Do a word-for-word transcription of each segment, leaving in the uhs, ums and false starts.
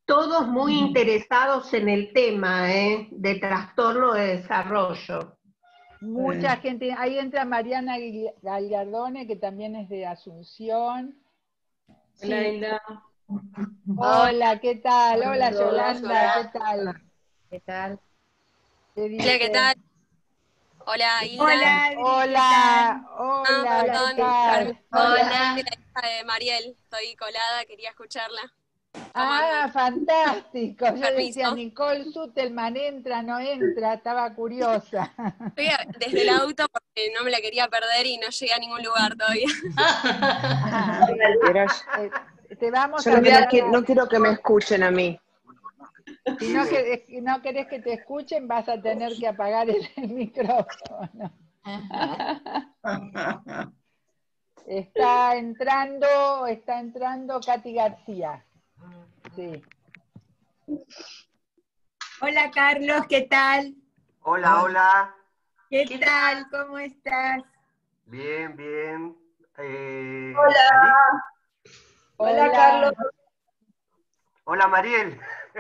todos muy interesados en el tema, ¿eh? De trastorno de desarrollo. Mucha gente, ahí entra Mariana Gallardone, que también es de Asunción. Hola, Sí. Hilda. Hola, ¿qué tal? Hola Hola, a todos, Yolanda, hola. ¿qué tal? ¿Qué tal? ¿Qué Hola, dice? ¿qué tal? Hola, Hilda. Hola, Adri, Hola, Ah, hola, ¿qué perdón, tal? Hola. soy la hija de Mariel, estoy colada, quería escucharla. ¿Cómo Ah, andan? fantástico. Yo decía, Permiso. Nicole Sutelman entra, no entra, estaba curiosa. Estoy a- desde el auto porque no me la quería perder y no llegué a ningún lugar todavía. Ah, Pero eh, te vamos yo a no quiero, que, pasar. no quiero que me escuchen a mí. Si no, que, no querés que te escuchen, vas a tener que apagar el, el micrófono. Está entrando, está entrando Katy García. Sí. Hola Carlos, ¿qué tal? Hola, hola. ¿Qué, ¿Qué tal? tal? ¿Cómo estás? Bien, bien. Eh, Hola. Hola. Hola Carlos. Hola, Mariel.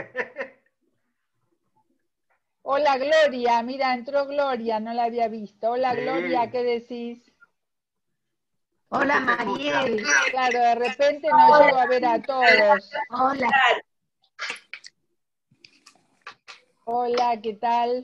Hola Gloria, mira, entró Gloria, no la había visto. Hola Sí. Gloria, ¿qué decís? Hola, No se te Mariel. escucha. Claro, de repente no llego a ver a todos. Hola. Hola, ¿qué tal?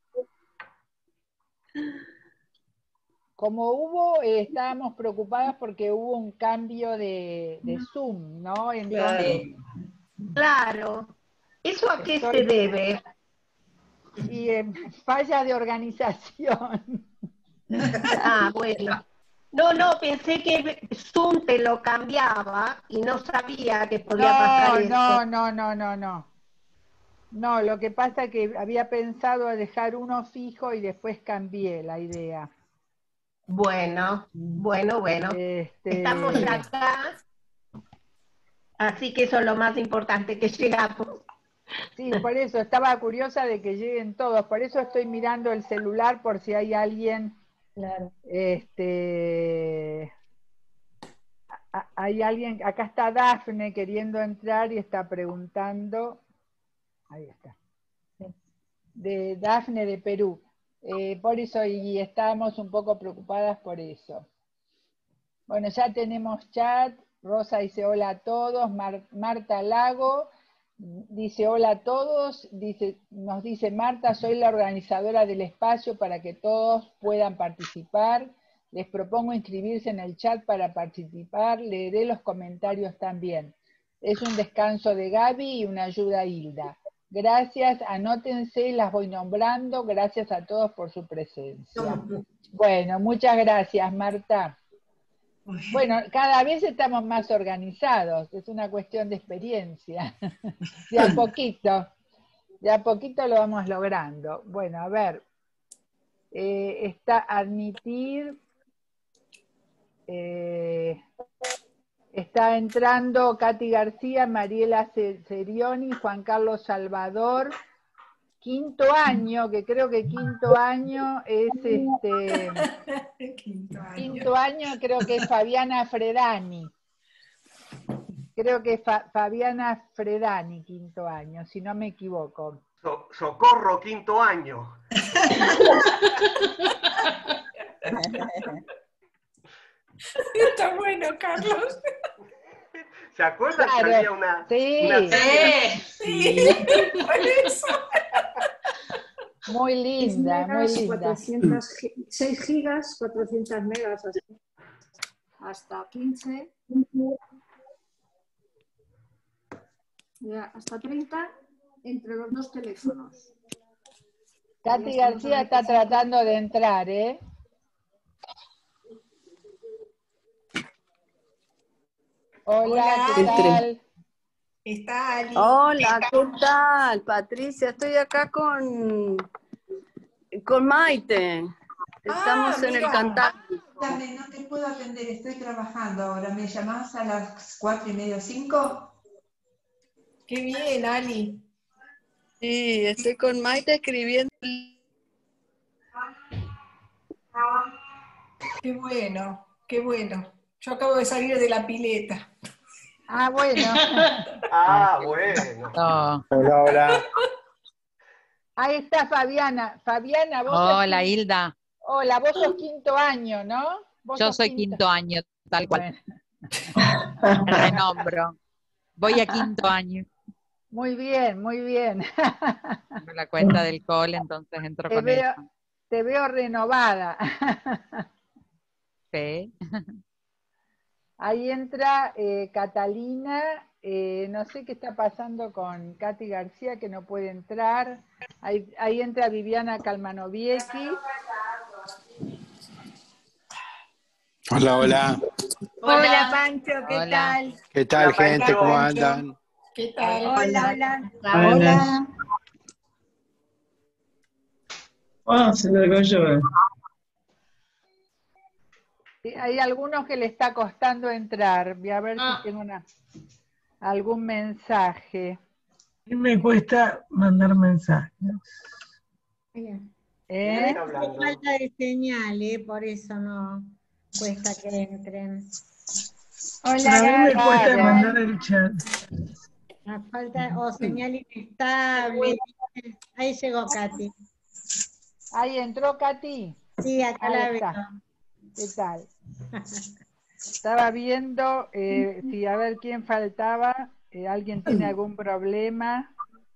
Como hubo, eh, estábamos preocupadas porque hubo un cambio de, de Zoom, ¿no? Entonces, Claro. ¿Eso a qué estoy- se debe? y eh, falla de organización. Ah, bueno. No, no, pensé que Zoom te lo cambiaba y no sabía que podía pasar No, eso. no, no, no, no, no. No, lo que pasa es que había pensado a dejar uno fijo y después cambié la idea. Bueno, bueno, bueno. Este, Estamos acá, así que eso es lo más importante, que llegamos. Sí, por eso estaba curiosa de que lleguen todos, por eso estoy mirando el celular por si hay alguien, Claro. este, a- hay alguien, acá está Dafne queriendo entrar y está preguntando, ahí está, de Dafne de Perú, eh, por eso y estábamos un poco preocupadas por eso. Bueno, ya tenemos chat, Rosa dice hola a todos, Mar- Marta Lago dice hola a todos, dice, nos dice Marta, soy la organizadora del espacio para que todos puedan participar, les propongo inscribirse en el chat para participar, leeré los comentarios también. Es un descanso de Gaby y una ayuda a Hilda. Gracias, anótense, las voy nombrando, gracias a todos por su presencia. Bueno, muchas gracias Marta. Bueno, cada vez estamos más organizados, es una cuestión de experiencia, de a poquito, de a poquito lo vamos logrando. Bueno, a ver, eh, está admitir, eh, está entrando Katy García, Mariela Serioni, Juan Carlos Salvador, quinto año, que creo que quinto año es este... Quinto año. Quinto año creo que es Fabiana Fredani. Creo que es Fa Fabiana Fredani, quinto año, si no me equivoco. So- socorro, quinto año. Está bueno, Carlos. ¿Se acuerdan Claro, que había una, sí. una serie? Sí, por eso. Muy linda, muy megas, linda. cuatrocientos, seis gigas, cuatrocientos megas, así. Hasta quince, ya, hasta treinta entre los dos teléfonos. Katy García está tratando de entrar, ¿eh? Hola, Hola, ¿qué tal? Está Ali. Hola, ¿qué tal, Patricia? Estoy acá con, con Maite. Estamos Ah, en el mira. cantar. Dame, no te puedo atender, estoy trabajando ahora. ¿Me llamás a las cuatro y media, cinco? Qué bien, Ali. Sí, estoy con Maite escribiendo. Qué bueno, qué bueno. Yo acabo de salir de la pileta. Ah, bueno. Ah, bueno. No. Hola, hola. Ahí está Fabiana. Fabiana, vos Hola, sos... Hilda. Hola, vos sos quinto año, ¿no? Vos Yo sos soy quinto año, tal cual. Bueno. Me renombro. Voy a quinto año. Muy bien, muy bien. Tengo la cuenta del cole, entonces entro Te con veo, eso. te veo renovada. Sí. Ahí entra eh, Catalina, eh, no sé qué está pasando con Katy García, que no puede entrar. Ahí, ahí entra Viviana Calmanoviecki. Hola, hola. Hola, Pancho, ¿qué Hola. tal? ¿Qué tal, Hola, gente? Pancho. ¿Cómo andan? ¿Qué tal? Hola, hola. Hola. Ah, se largó a llover. Sí, hay algunos que le está costando entrar. Voy a ver Ah. si tengo una, algún mensaje. Y me cuesta mandar mensajes. ¿Eh? Es falta de señal, ¿eh? Por eso no cuesta que entren. Hola, A mí me Gaby. cuesta mandar el chat. La falta o señal inestable. Ahí llegó Katy. Ahí entró Katy. Sí, acá Ahí la está. veo. ¿Qué tal? Estaba viendo eh, si a ver quién faltaba. Eh, ¿Alguien tiene algún problema?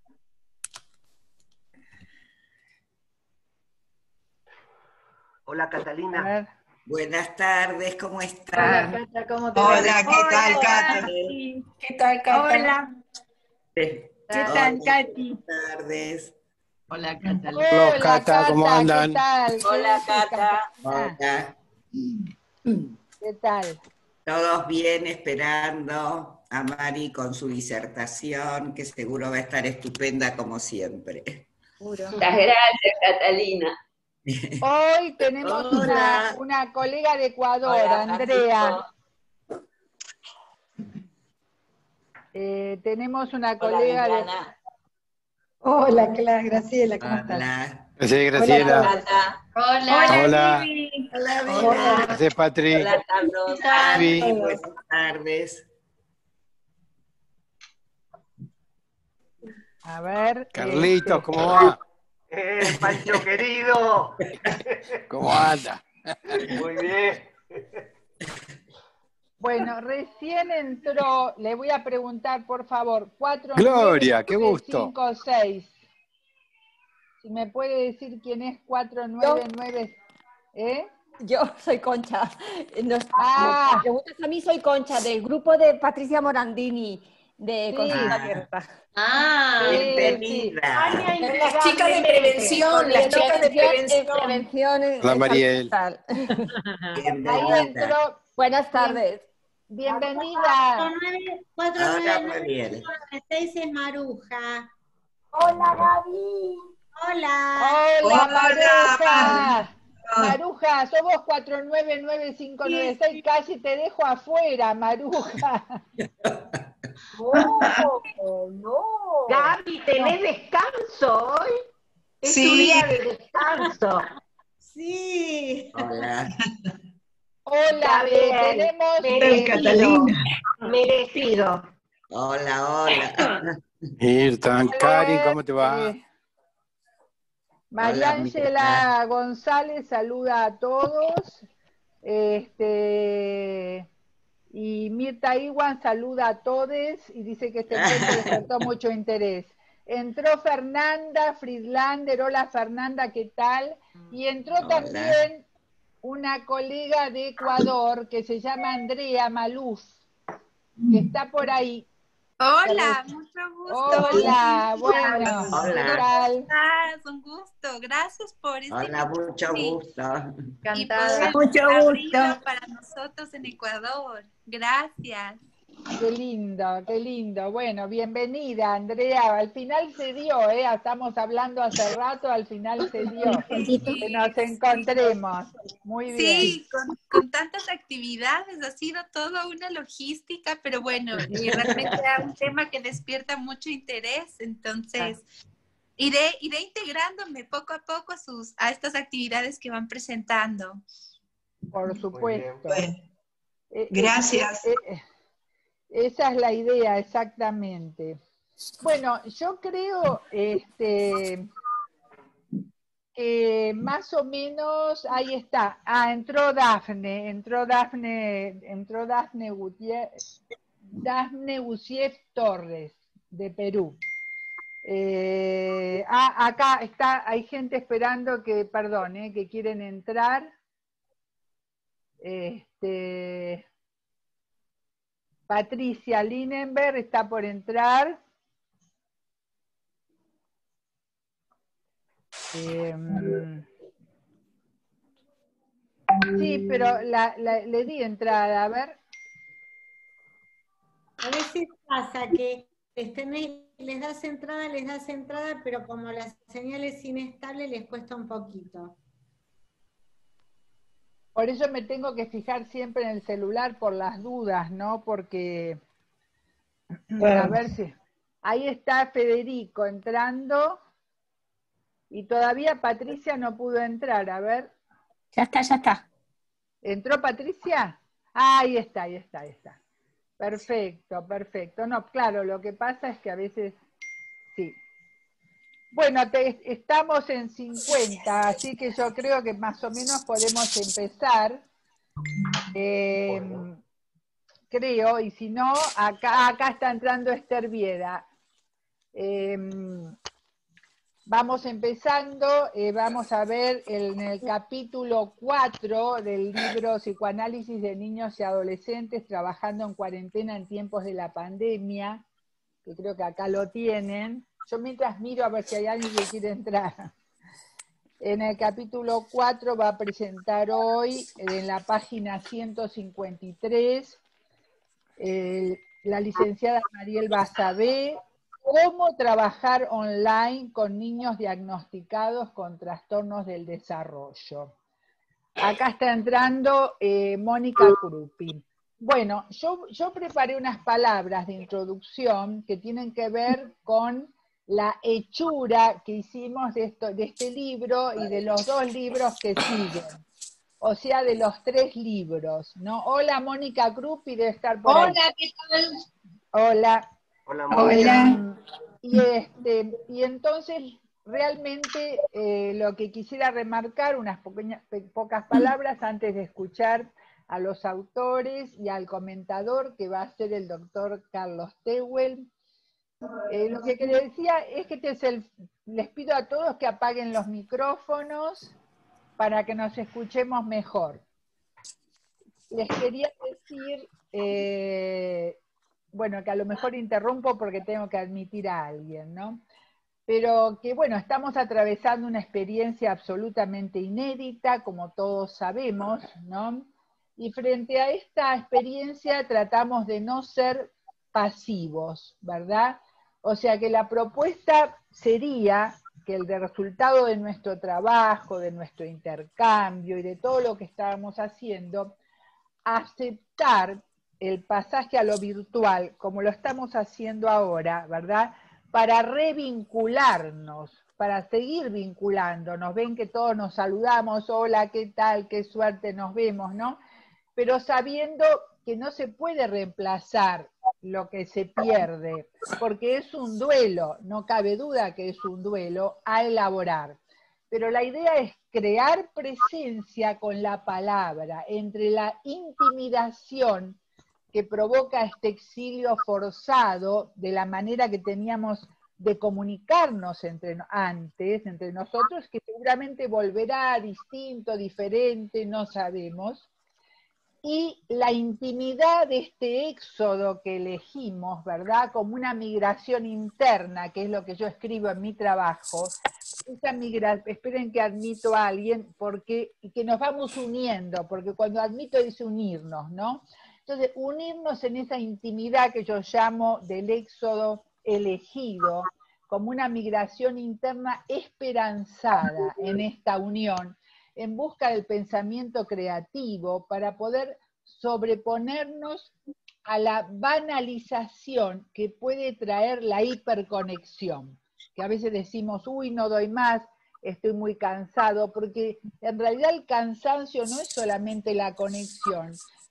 Hola, A Catalina. ver. Buenas tardes, ¿cómo Hola, están? Cata, ¿cómo te va? Hola, ¿qué tal, Hola, Cata? Katy. ¿Qué tal, Cata? Hola. ¿Qué ¿Qué tal, Katy? Buenas tardes. Hola, Catalina. Hola, Hola, Cata, ¿cómo Cata, andan? ¿qué tal? ¿Qué Hola, dices, Cata. Catalina? Hola. ¿Qué tal? Todos bien esperando a Mari con su disertación, que seguro va a estar estupenda como siempre. Muchas gracias, Catalina. Hoy tenemos una, Hola. una colega de Ecuador, Hola, Andrea. Eh, tenemos una Hola, colega de... Viviana. Hola, Clara, Graciela, ¿cómo estás? Hola. Sí, Graciela. Hola, Cata. Hola, Hola. Vivi. Hola, Hola. Gracias, Patri. Hola, Carlos. Mari, Vivi. buenas tardes. A ver... Carlitos, este, ¿cómo va? Eh, Pancho querido. ¿Cómo anda? Muy bien. bueno, recién entró, le voy a preguntar, por favor, cuatro Gloria, qué gusto. cinco seis. Si me puede decir quién es cuatro nueve nueve, ¿eh? Yo soy Concha. Nos, Ah. me preguntas a mí, soy Concha, del grupo de Patricia Morandini, de Sí. Consulta Ah. Abierta. Ah, Bienvenida. Las chicas de prevención, las chicas de prevención. Prevención en Hola, en Mariel. salud mental. Ahí Bienvenida. entró. Buenas tardes. Bienvenida. cuatro Hola, nueve Mariel. nueve seis es Maruja. Hola, Gaby. Hola. Hola, Hola. Maruja. Maruja, sos vos cuatro nueve nueve cinco nueve seis, casi te dejo afuera, Maruja. Oh, no. Gaby, ¿tenés descanso hoy? Es Sí. tu día de descanso. Sí. Hola. Hola, Está eh, bien. tenemos... Merecido. Merecido. Hola, hola. Mirta, Karin, ¿cómo te va? Eh, María Hola, Mirta. Ángela González saluda a todos. Este, y Mirta Iwan saluda a todos y dice que este encuentro despertó mucho interés. Entró Fernanda Friedlander, hola Fernanda, ¿qué tal? Y entró Hola. también una colega de Ecuador que se llama Andrea Maluf, que está por ahí. Hola, mucho gusto. Hola, bueno, Hola. ¿qué tal? Estás? Un gusto. Gracias por este Hola, mucho gusto. y poder Mucho abrirlo gusto. para nosotros en Ecuador. Gracias. Qué lindo, qué lindo. Bueno, bienvenida, Andrea. Al final se dio, ¿eh? Estamos hablando hace rato, al final se dio. Que nos encontremos. Muy bien. Sí, con, con tantas actividades ha sido toda una logística, pero bueno, y realmente es un tema que despierta mucho interés, entonces iré, iré integrándome poco a poco a, sus, a estas actividades que van presentando. Por supuesto. Bueno, Eh, gracias. eh, eh, Esa es la idea, exactamente. Bueno, yo creo este, que más o menos, ahí está. Ah, entró Dafne, entró Dafne, entró Dafne Gutiérrez, Dafne Gutiérrez Torres, de Perú. Eh, ah, acá está, hay gente esperando que, perdón, eh, que quieren entrar. Este, Patricia Linenberg está por entrar. Eh, sí, pero la, la, le di entrada, a ver. A veces pasa que les, tenés, les das entrada, les das entrada, pero como la señal es inestable, les cuesta un poquito. Por eso me tengo que fijar siempre en el celular por las dudas, ¿no? Porque, bueno, a ver si... Ahí está Federico entrando y todavía Patricia no pudo entrar, a ver. Ya está, ya está. ¿Entró Patricia? Ah, ahí está, ahí está, ahí está. Perfecto, perfecto. No, claro, lo que pasa es que a veces, sí. Bueno, te, estamos en cincuenta, así que yo creo que más o menos podemos empezar. Eh, creo, y si no, acá, acá está entrando Esther Vieda. Eh, vamos empezando, eh, vamos a ver en el capítulo cuatro del libro Psicoanálisis de Niños y Adolescentes trabajando en cuarentena en tiempos de la pandemia, que creo que acá lo tienen. Yo mientras miro a ver si hay alguien que quiere entrar. En el capítulo cuatro va a presentar hoy, en la página ciento cincuenta y tres, eh, la licenciada Mariel Basabé, cómo trabajar online con niños diagnosticados con trastornos del desarrollo. Acá está entrando eh, Mónica Krupi. Bueno, yo, yo preparé unas palabras de introducción que tienen que ver con la hechura que hicimos de, esto, de este libro y de los dos libros que siguen. O sea, de los tres libros, ¿no? Hola, Mónica Krupi, debe estar por ahí. Hola, ¿qué tal? Hola. Hola, Hola. Y, este, y entonces, realmente, eh, lo que quisiera remarcar, unas pequeñas, pocas palabras antes de escuchar a los autores y al comentador, que va a ser el doctor Carlos Tehuel. Eh, lo que les decía es que este es el, les pido a todos que apaguen los micrófonos para que nos escuchemos mejor. Les quería decir, eh, bueno, que a lo mejor interrumpo porque tengo que admitir a alguien, ¿no? Pero que bueno, estamos atravesando una experiencia absolutamente inédita, como todos sabemos, ¿no? Y frente a esta experiencia tratamos de no ser pasivos, ¿verdad? O sea que la propuesta sería que el de resultado de nuestro trabajo, de nuestro intercambio y de todo lo que estábamos haciendo, aceptar el pasaje a lo virtual, como lo estamos haciendo ahora, ¿verdad? Para revincularnos, para seguir vinculándonos. Ven que todos nos saludamos, hola, ¿qué tal? Qué suerte, nos vemos, ¿no? Pero sabiendo que no se puede reemplazar lo que se pierde, porque es un duelo, no cabe duda que es un duelo a elaborar. Pero la idea es crear presencia con la palabra, entre la intimidación que provoca este exilio forzado de la manera que teníamos de comunicarnos entre, antes, entre nosotros, que seguramente volverá distinto, diferente, no sabemos, y la intimidad de este éxodo que elegimos, ¿verdad? Como una migración interna, que es lo que yo escribo en mi trabajo. Esa migración, esperen que admito a alguien, porque, y que nos vamos uniendo, porque cuando admito dice unirnos, ¿no? Entonces, unirnos en esa intimidad que yo llamo del éxodo elegido, como una migración interna esperanzada en esta unión, en busca del pensamiento creativo para poder sobreponernos a la banalización que puede traer la hiperconexión, que a veces decimos, uy, no doy más, estoy muy cansado, porque en realidad el cansancio no es solamente la conexión,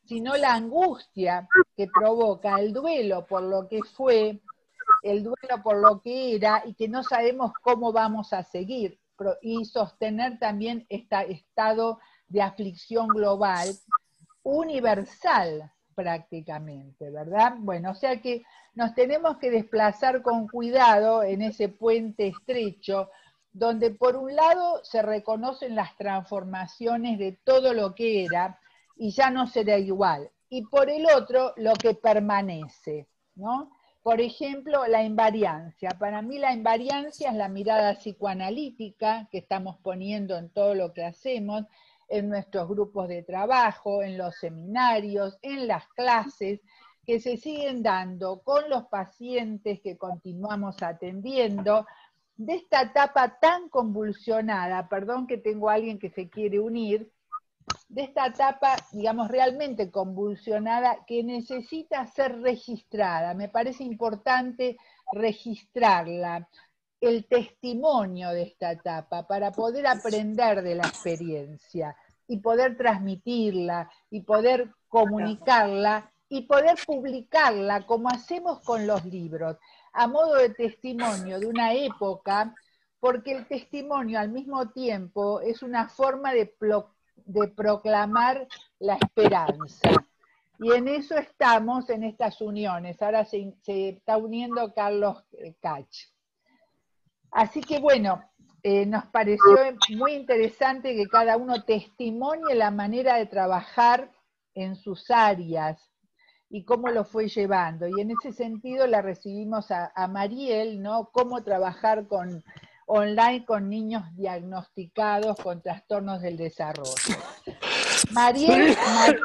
sino la angustia que provoca el duelo por lo que fue, el duelo por lo que era, y que no sabemos cómo vamos a seguir, y sostener también este estado de aflicción global, universal prácticamente, ¿verdad? Bueno, o sea que nos tenemos que desplazar con cuidado en ese puente estrecho, donde por un lado se reconocen las transformaciones de todo lo que era, y ya no será igual, y por el otro lo que permanece, ¿no? Por ejemplo, la invariancia. Para mí la invariancia es la mirada psicoanalítica que estamos poniendo en todo lo que hacemos, en nuestros grupos de trabajo, en los seminarios, en las clases, que se siguen dando con los pacientes que continuamos atendiendo, de esta etapa tan convulsionada, perdón que tengo a alguien que se quiere unir, de esta etapa, digamos, realmente convulsionada, que necesita ser registrada. Me parece importante registrarla, el testimonio de esta etapa, para poder aprender de la experiencia, y poder transmitirla, y poder comunicarla, y poder publicarla, como hacemos con los libros, a modo de testimonio de una época, porque el testimonio al mismo tiempo es una forma de de proclamar la esperanza. Y en eso estamos, en estas uniones. Ahora se, se está uniendo Carlos Cach. Así que bueno, eh, nos pareció muy interesante que cada uno testimonie la manera de trabajar en sus áreas y cómo lo fue llevando. Y en ese sentido la recibimos a, a Mariel, ¿no? Cómo trabajar con online con niños diagnosticados con trastornos del desarrollo. Mariel, Mar...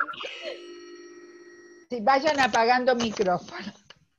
sí, vayan apagando micrófono.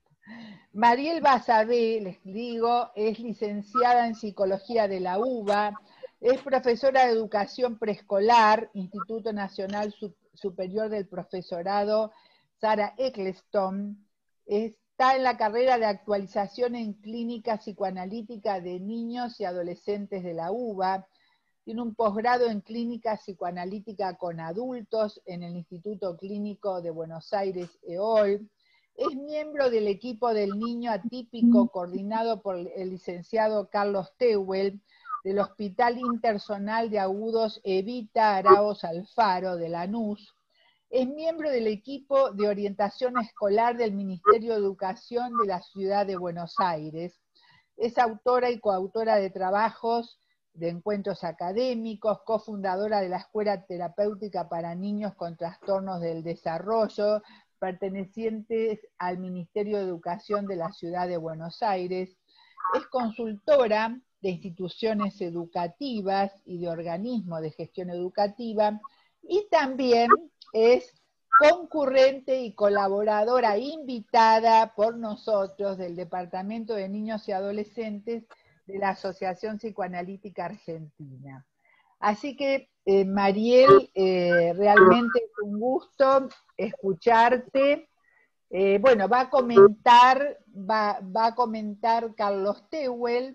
Mariel Basabé, les digo, es licenciada en Psicología de la UBA, es profesora de Educación Preescolar, Instituto Nacional Superior del Profesorado Sarah Eccleston, es Está en la carrera de actualización en clínica psicoanalítica de niños y adolescentes de la UBA, tiene un posgrado en clínica psicoanalítica con adultos en el Instituto Clínico de Buenos Aires, E O L, es miembro del equipo del niño atípico coordinado por el licenciado Carlos Tehuel del Hospital Interzonal de Agudos Evita Araoz Alfaro de Lanús. Es miembro del equipo de orientación escolar del Ministerio de Educación de la Ciudad de Buenos Aires. Es autora y coautora de trabajos de encuentros académicos, cofundadora de la Escuela Terapéutica para Niños con Trastornos del Desarrollo, pertenecientes al Ministerio de Educación de la Ciudad de Buenos Aires. Es consultora de instituciones educativas y de organismos de gestión educativa, y también es concurrente y colaboradora invitada por nosotros del Departamento de Niños y Adolescentes de la Asociación Psicoanalítica Argentina. Así que, eh, Mariel, eh, realmente es un gusto escucharte. Eh, bueno, va a comentar, va, va a comentar Carlos Tehuel,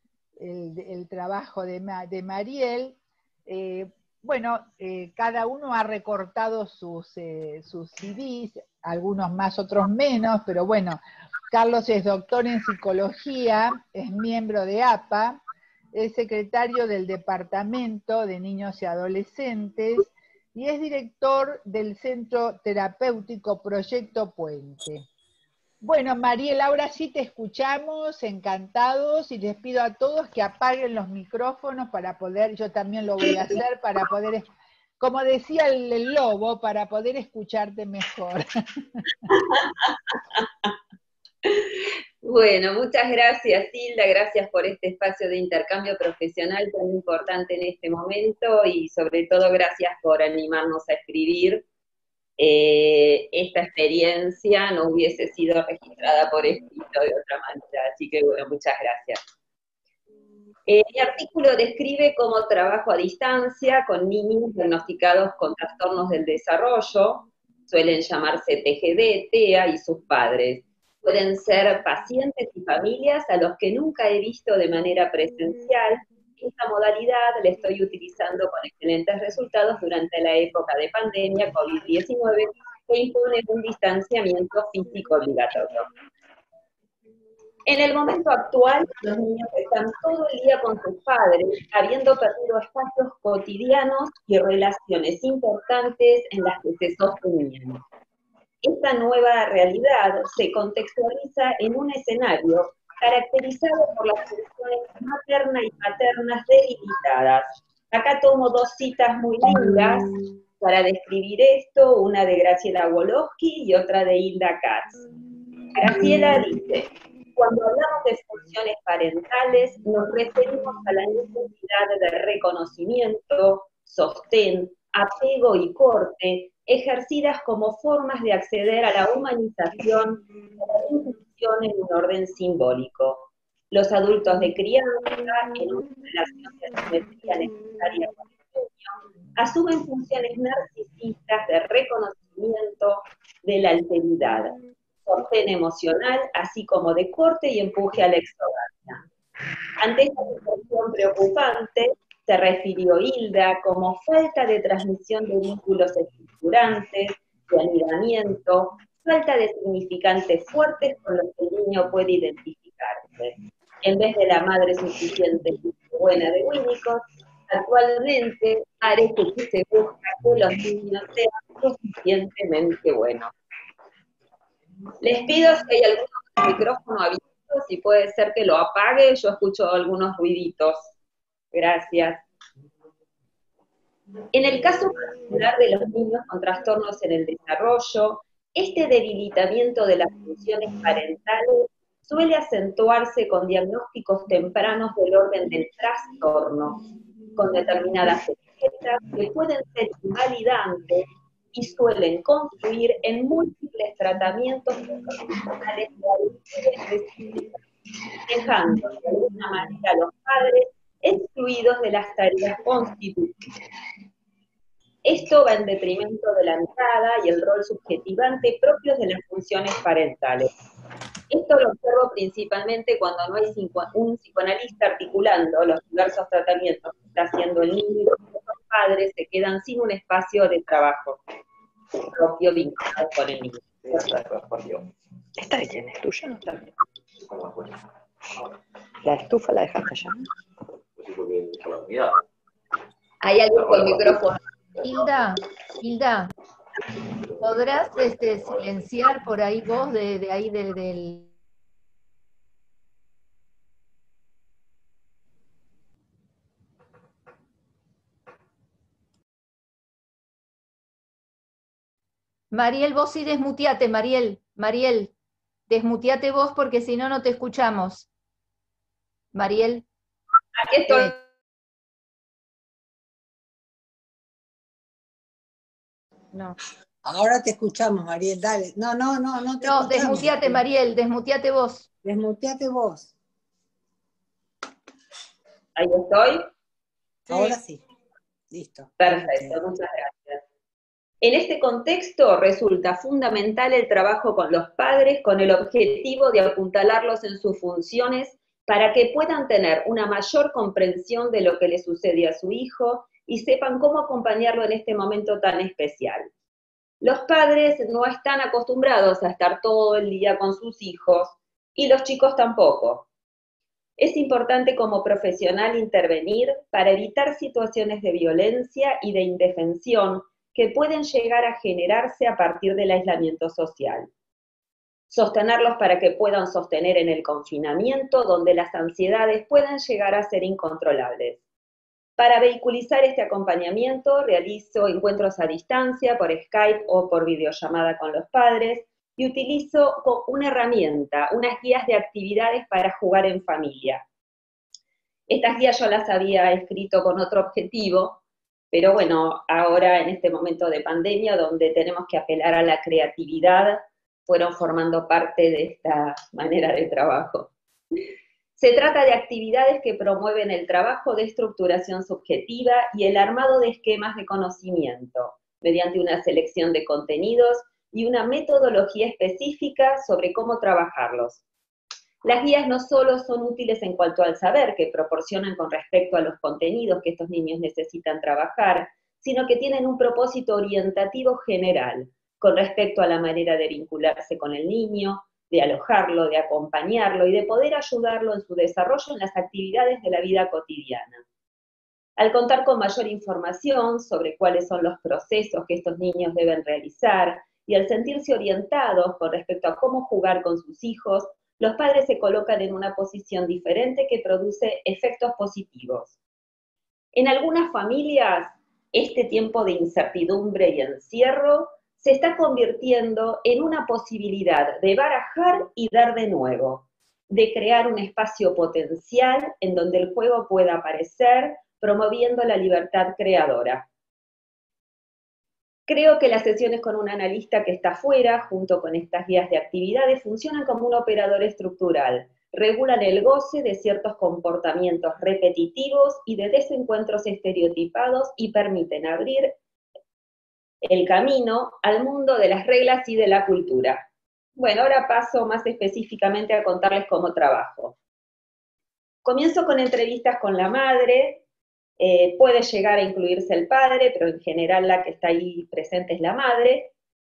el, el trabajo de, de Mariel. Eh, Bueno, eh, cada uno ha recortado sus, eh, sus C Ds, algunos más, otros menos, pero bueno, Carlos es doctor en psicología, es miembro de A P A, es secretario del Departamento de Niños y Adolescentes y es director del Centro Terapéutico Proyecto Puente. Bueno, Mariel, ahora sí te escuchamos, encantados, y les pido a todos que apaguen los micrófonos para poder, yo también lo voy a hacer, para poder, como decía el, el lobo, para poder escucharte mejor. Bueno, muchas gracias, Hilda, gracias por este espacio de intercambio profesional tan importante en este momento, y sobre todo gracias por animarnos a escribir. Eh, esta experiencia no hubiese sido registrada por escrito de otra manera, así que bueno, muchas gracias. Eh, mi artículo describe cómo trabajo a distancia con niños diagnosticados con trastornos del desarrollo, suelen llamarse T G D, T E A y sus padres. Pueden ser pacientes y familias a los que nunca he visto de manera presencial Esta modalidad la estoy utilizando con excelentes resultados durante la época de pandemia COVID diecinueve que impone un distanciamiento físico obligatorio. En el momento actual, los niños están todo el día con sus padres, habiendo perdido espacios cotidianos y relaciones importantes en las que se sostenían. Esta nueva realidad se contextualiza en un escenario caracterizado por las funciones materna y paternas debilitadas. Acá tomo dos citas muy lindas para describir esto, una de Graciela Wolowski y otra de Hilda Katz. Graciela dice: cuando hablamos de funciones parentales, nos referimos a la necesidad de reconocimiento, sostén, apego y corte, ejercidas como formas de acceder a la humanización y a la inclusión en un orden simbólico. Los adultos de crianza, en una relación de asimetría necesaria con el niño, asumen funciones narcisistas de reconocimiento de la alteridad, sostén emocional, así como de corte y empuje a la extroversia. Ante esta situación preocupante, se refirió Hilda como falta de transmisión de vínculos estructurantes, de anidamiento, falta de significantes fuertes con los que el niño puede identificarse. En vez de la madre suficiente y buena de Winnicott, actualmente parece que se busca que los niños sean suficientemente buenos. Les pido si hay algún micrófono abierto, si puede ser que lo apague, yo escucho algunos ruiditos. Gracias. En el caso particular de los niños con trastornos en el desarrollo, este debilitamiento de las funciones parentales suele acentuarse con diagnósticos tempranos del orden del trastorno, con determinadas etiquetas que pueden ser invalidantes y suelen confluir en múltiples tratamientos profesionales dejando de alguna manera a los padres excluidos de las tareas constitutivas. Esto va en detrimento de la mirada y el rol subjetivante propios de las funciones parentales. Esto lo observo principalmente cuando no hay un psicoanalista articulando los diversos tratamientos que está haciendo el niño y los padres se quedan sin un espacio de trabajo propio vinculado con el niño. ¿Esta de quién es? ¿Tuya o no también? La estufa la dejaste allá. Hay alguien con micrófono. Hilda, Hilda, ¿podrás este, silenciar por ahí vos de, de ahí del, del... Mariel, vos sí desmuteate, Mariel, Mariel, desmuteate vos porque si no, no te escuchamos. Mariel. Aquí estoy. Eh, No. Ahora te escuchamos, Mariel, dale. No, no, no, no te No, escuchamos. desmuteate, Mariel, desmuteate vos. Desmuteate vos. Ahí estoy. Ahora sí. Listo. Perfecto, muchas gracias. En este contexto resulta fundamental el trabajo con los padres con el objetivo de apuntalarlos en sus funciones para que puedan tener una mayor comprensión de lo que le sucede a su hijo y sepan cómo acompañarlo en este momento tan especial. Los padres no están acostumbrados a estar todo el día con sus hijos, y los chicos tampoco. Es importante como profesional intervenir para evitar situaciones de violencia y de indefensión que pueden llegar a generarse a partir del aislamiento social. Sostenerlos para que puedan sostener en el confinamiento, donde las ansiedades pueden llegar a ser incontrolables. Para vehiculizar este acompañamiento, realizo encuentros a distancia, por Skype o por videollamada con los padres, y utilizo una herramienta, unas guías de actividades para jugar en familia. Estas guías yo las había escrito con otro objetivo, pero bueno, ahora en este momento de pandemia, donde tenemos que apelar a la creatividad, fueron formando parte de esta manera de trabajo. Se trata de actividades que promueven el trabajo de estructuración subjetiva y el armado de esquemas de conocimiento, mediante una selección de contenidos y una metodología específica sobre cómo trabajarlos. Las guías no solo son útiles en cuanto al saber que proporcionan con respecto a los contenidos que estos niños necesitan trabajar, sino que tienen un propósito orientativo general con respecto a la manera de vincularse con el niño, de alojarlo, de acompañarlo y de poder ayudarlo en su desarrollo en las actividades de la vida cotidiana. Al contar con mayor información sobre cuáles son los procesos que estos niños deben realizar y al sentirse orientados con respecto a cómo jugar con sus hijos, los padres se colocan en una posición diferente que produce efectos positivos. En algunas familias, este tiempo de incertidumbre y encierro se está convirtiendo en una posibilidad de barajar y dar de nuevo, de crear un espacio potencial en donde el juego pueda aparecer, promoviendo la libertad creadora. Creo que las sesiones con un analista que está afuera, junto con estas guías de actividades, funcionan como un operador estructural, regulan el goce de ciertos comportamientos repetitivos y de desencuentros estereotipados y permiten abrir el camino al mundo de las reglas y de la cultura. Bueno, ahora paso más específicamente a contarles cómo trabajo. Comienzo con entrevistas con la madre. Eh, puede llegar a incluirse el padre, pero en general la que está ahí presente es la madre.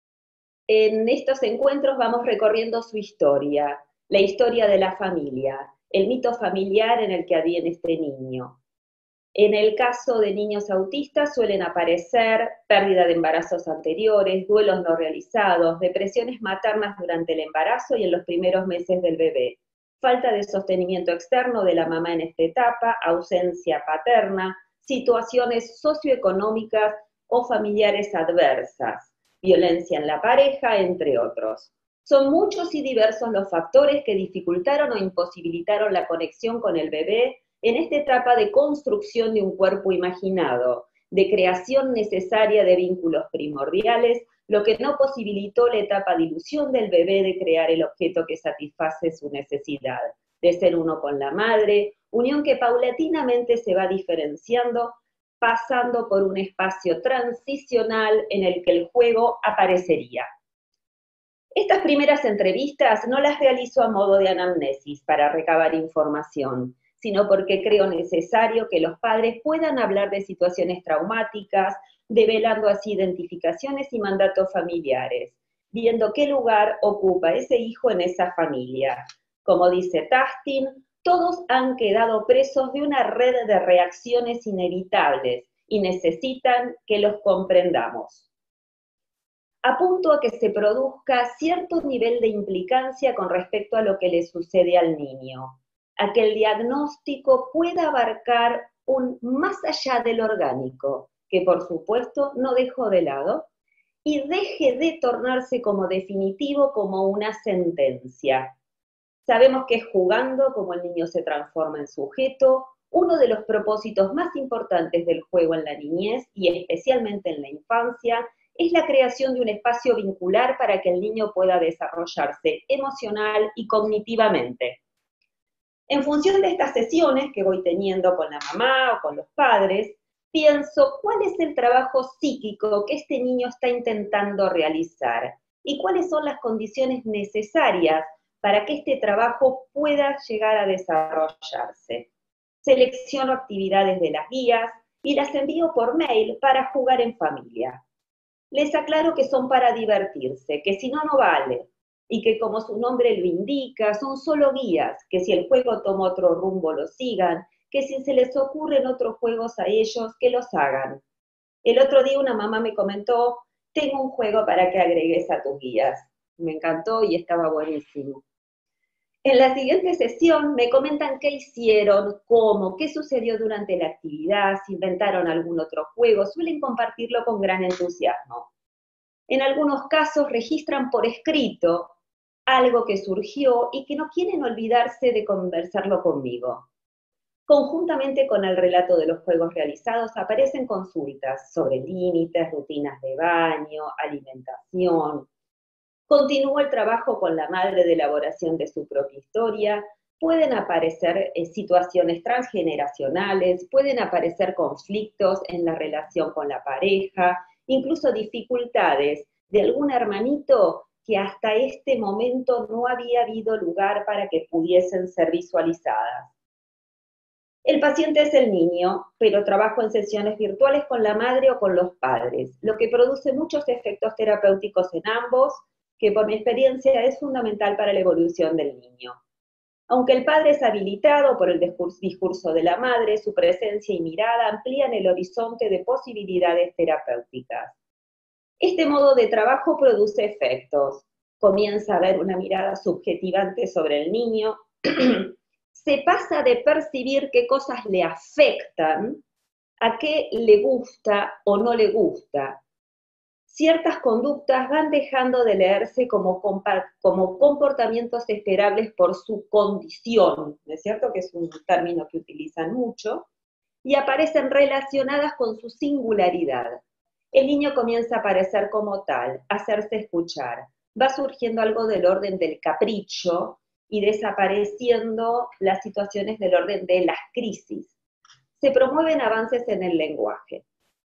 En estos encuentros vamos recorriendo su historia, la historia de la familia, el mito familiar en el que adviene este niño. En el caso de niños autistas suelen aparecer pérdida de embarazos anteriores, duelos no realizados, depresiones maternas durante el embarazo y en los primeros meses del bebé, falta de sostenimiento externo de la mamá en esta etapa, ausencia paterna, situaciones socioeconómicas o familiares adversas, violencia en la pareja, entre otros. Son muchos y diversos los factores que dificultaron o imposibilitaron la conexión con el bebé en esta etapa de construcción de un cuerpo imaginado, de creación necesaria de vínculos primordiales, lo que no posibilitó la etapa de ilusión del bebé de crear el objeto que satisface su necesidad, de ser uno con la madre, unión que paulatinamente se va diferenciando, pasando por un espacio transicional en el que el juego aparecería. Estas primeras entrevistas no las realizo a modo de anamnesis para recabar información, sino porque creo necesario que los padres puedan hablar de situaciones traumáticas, develando así identificaciones y mandatos familiares, viendo qué lugar ocupa ese hijo en esa familia. Como dice Tastin, todos han quedado presos de una red de reacciones inevitables y necesitan que los comprendamos. Apunto a que se produzca cierto nivel de implicancia con respecto a lo que le sucede al niño, a que el diagnóstico pueda abarcar un más allá del orgánico, que por supuesto no dejo de lado, y deje de tornarse como definitivo, como una sentencia. Sabemos que es jugando como el niño se transforma en sujeto, uno de los propósitos más importantes del juego en la niñez, y especialmente en la infancia, es la creación de un espacio vincular para que el niño pueda desarrollarse emocional y cognitivamente. En función de estas sesiones que voy teniendo con la mamá o con los padres, pienso cuál es el trabajo psíquico que este niño está intentando realizar y cuáles son las condiciones necesarias para que este trabajo pueda llegar a desarrollarse. Selecciono actividades de las guías y las envío por mail para jugar en familia. Les aclaro que son para divertirse, que si no, no vale, y que como su nombre lo indica, son solo guías, que si el juego toma otro rumbo lo sigan, que si se les ocurren otros juegos a ellos, que los hagan. El otro día una mamá me comentó, tengo un juego para que agregues a tus guías. Me encantó y estaba buenísimo. En la siguiente sesión me comentan qué hicieron, cómo, qué sucedió durante la actividad, si inventaron algún otro juego, suelen compartirlo con gran entusiasmo. En algunos casos registran por escrito algo que surgió y que no quieren olvidarse de conversarlo conmigo. Conjuntamente con el relato de los juegos realizados aparecen consultas sobre límites, rutinas de baño, alimentación. Continúa el trabajo con la madre de elaboración de su propia historia, pueden aparecer eh, situaciones transgeneracionales, pueden aparecer conflictos en la relación con la pareja, incluso dificultades de algún hermanito que hasta este momento no había habido lugar para que pudiesen ser visualizadas. El paciente es el niño, pero trabajo en sesiones virtuales con la madre o con los padres, lo que produce muchos efectos terapéuticos en ambos, que por mi experiencia es fundamental para la evolución del niño. Aunque el padre es habilitado por el discurso de la madre, su presencia y mirada amplían el horizonte de posibilidades terapéuticas. Este modo de trabajo produce efectos. Comienza a haber una mirada subjetivante sobre el niño, se pasa de percibir qué cosas le afectan a qué le gusta o no le gusta. Ciertas conductas van dejando de leerse como, como comportamientos esperables por su condición, ¿no es cierto? Que es un término que utilizan mucho, y aparecen relacionadas con su singularidad. El niño comienza a aparecer como tal, a hacerse escuchar. Va surgiendo algo del orden del capricho y desapareciendo las situaciones del orden de las crisis. Se promueven avances en el lenguaje.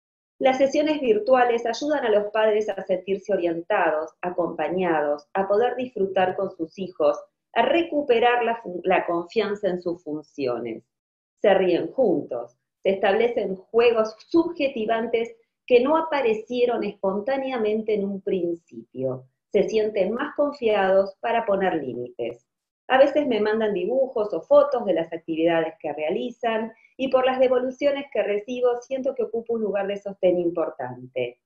Las sesiones virtuales ayudan a los padres a sentirse orientados, acompañados, a poder disfrutar con sus hijos, a recuperar la, la confianza en sus funciones. Se ríen juntos, se establecen juegos subjetivantes que no aparecieron espontáneamente en un principio. Se sienten más confiados para poner límites. A veces me mandan dibujos o fotos de las actividades que realizan y por las devoluciones que recibo siento que ocupo un lugar de sostén importante.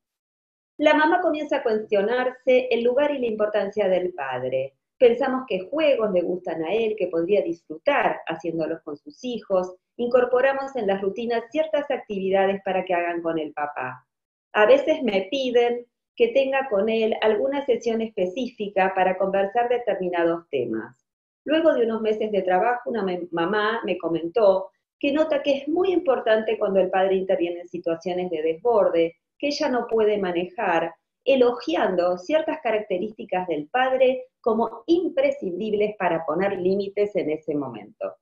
La mamá comienza a cuestionarse el lugar y la importancia del padre. Pensamos qué juegos le gustan a él, que podría disfrutar haciéndolos con sus hijos. Incorporamos en las rutinas ciertas actividades para que hagan con el papá. A veces me piden que tenga con él alguna sesión específica para conversar determinados temas. Luego de unos meses de trabajo, una mamá me comentó que nota que es muy importante cuando el padre interviene en situaciones de desborde, que ella no puede manejar, elogiando ciertas características del padre como imprescindibles para poner límites en ese momento.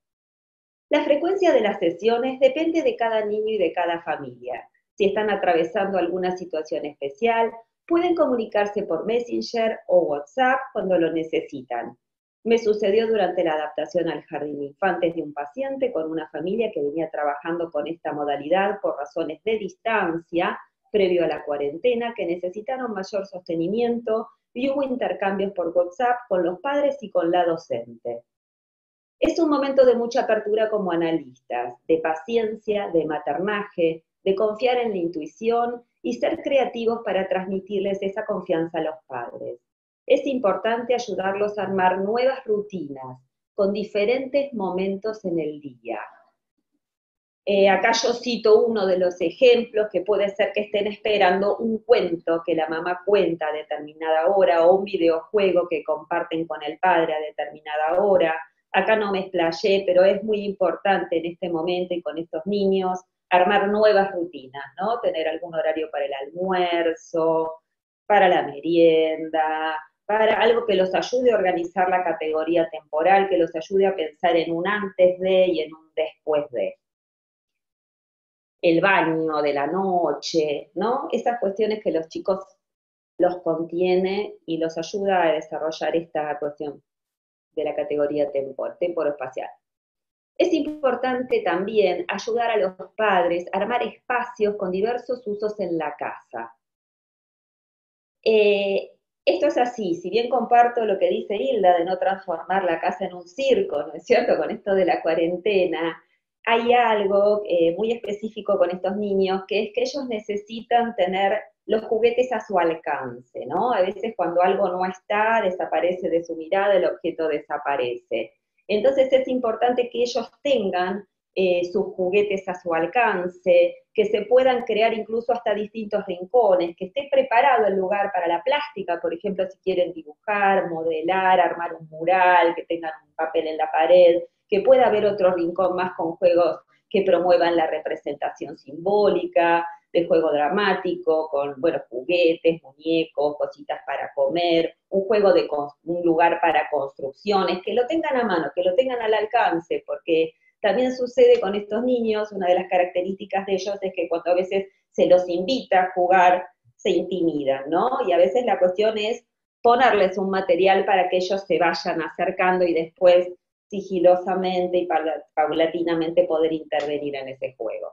La frecuencia de las sesiones depende de cada niño y de cada familia. Si están atravesando alguna situación especial, pueden comunicarse por Messenger o WhatsApp cuando lo necesitan. Me sucedió durante la adaptación al jardín de infantes de un paciente con una familia que venía trabajando con esta modalidad por razones de distancia, previo a la cuarentena, que necesitaron mayor sostenimiento y hubo intercambios por WhatsApp con los padres y con la docente. Es un momento de mucha apertura como analistas, de paciencia, de maternaje, de confiar en la intuición y ser creativos para transmitirles esa confianza a los padres. Es importante ayudarlos a armar nuevas rutinas con diferentes momentos en el día. Eh, acá yo cito uno de los ejemplos que puede ser que estén esperando un cuento que la mamá cuenta a determinada hora o un videojuego que comparten con el padre a determinada hora. Acá no me explayé, pero es muy importante en este momento y con estos niños armar nuevas rutinas, ¿no? Tener algún horario para el almuerzo, para la merienda, para algo que los ayude a organizar la categoría temporal, que los ayude a pensar en un antes de y en un después de. El baño de la noche, ¿no? Esas cuestiones que los chicos los contiene y los ayuda a desarrollar esta cuestión de la categoría tempor, temporoespacial. Es importante también ayudar a los padres a armar espacios con diversos usos en la casa. Eh, Esto es así, si bien comparto lo que dice Hilda de no transformar la casa en un circo, ¿no es cierto? Con esto de la cuarentena, hay algo eh, muy específico con estos niños, que es que ellos necesitan tener los juguetes a su alcance, ¿no? A veces cuando algo no está, desaparece de su mirada, el objeto desaparece. Entonces es importante que ellos tengan Eh, sus juguetes a su alcance, que se puedan crear incluso hasta distintos rincones, que esté preparado el lugar para la plástica, por ejemplo, si quieren dibujar, modelar, armar un mural, que tengan un papel en la pared, que pueda haber otro rincón más con juegos que promuevan la representación simbólica, de juego dramático, con, bueno, juguetes, muñecos, cositas para comer, un juego de un lugar para construcciones, que lo tengan a mano, que lo tengan al alcance, porque también sucede con estos niños, una de las características de ellos es que cuando a veces se los invita a jugar, se intimidan, ¿no? Y a veces la cuestión es ponerles un material para que ellos se vayan acercando y después sigilosamente y paulatinamente poder intervenir en ese juego.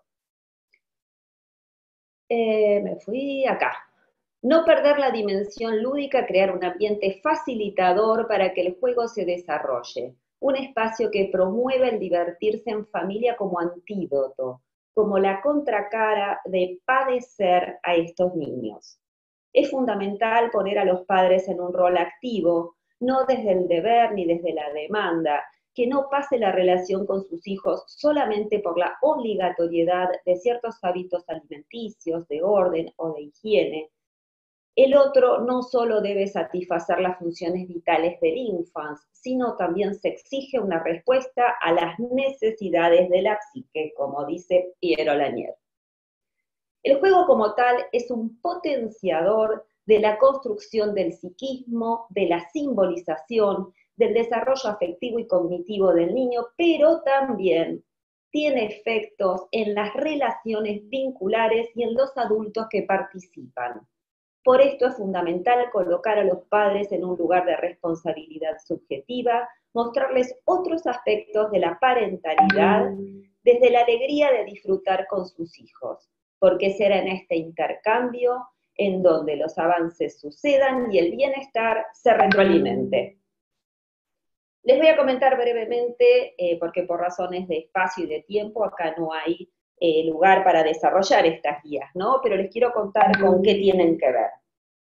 Eh, me fui acá. No perder la dimensión lúdica, crear un ambiente facilitador para que el juego se desarrolle. Un espacio que promueva el divertirse en familia como antídoto, como la contracara de padecer a estos niños. Es fundamental poner a los padres en un rol activo, no desde el deber ni desde la demanda, que no pase la relación con sus hijos solamente por la obligatoriedad de ciertos hábitos alimenticios, de orden o de higiene. El otro no solo debe satisfacer las funciones vitales del infans, sino también se exige una respuesta a las necesidades de la psique, como dice Piero Lanier. El juego como tal es un potenciador de la construcción del psiquismo, de la simbolización, del desarrollo afectivo y cognitivo del niño, pero también tiene efectos en las relaciones vinculares y en los adultos que participan. Por esto es fundamental colocar a los padres en un lugar de responsabilidad subjetiva, mostrarles otros aspectos de la parentalidad desde la alegría de disfrutar con sus hijos, porque será en este intercambio en donde los avances sucedan y el bienestar se retroalimente. Les voy a comentar brevemente, eh, porque por razones de espacio y de tiempo acá no hay eh, lugar para desarrollar estas guías, ¿no? Pero les quiero contar con qué tienen que ver.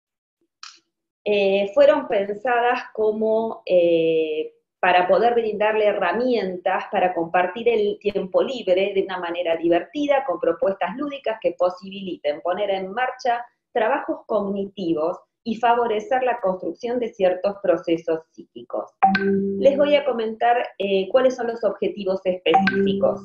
Eh, fueron pensadas como eh, para poder brindarle herramientas para compartir el tiempo libre de una manera divertida, con propuestas lúdicas que posibiliten poner en marcha trabajos cognitivos y favorecer la construcción de ciertos procesos psíquicos. Les voy a comentar eh, cuáles son los objetivos específicos.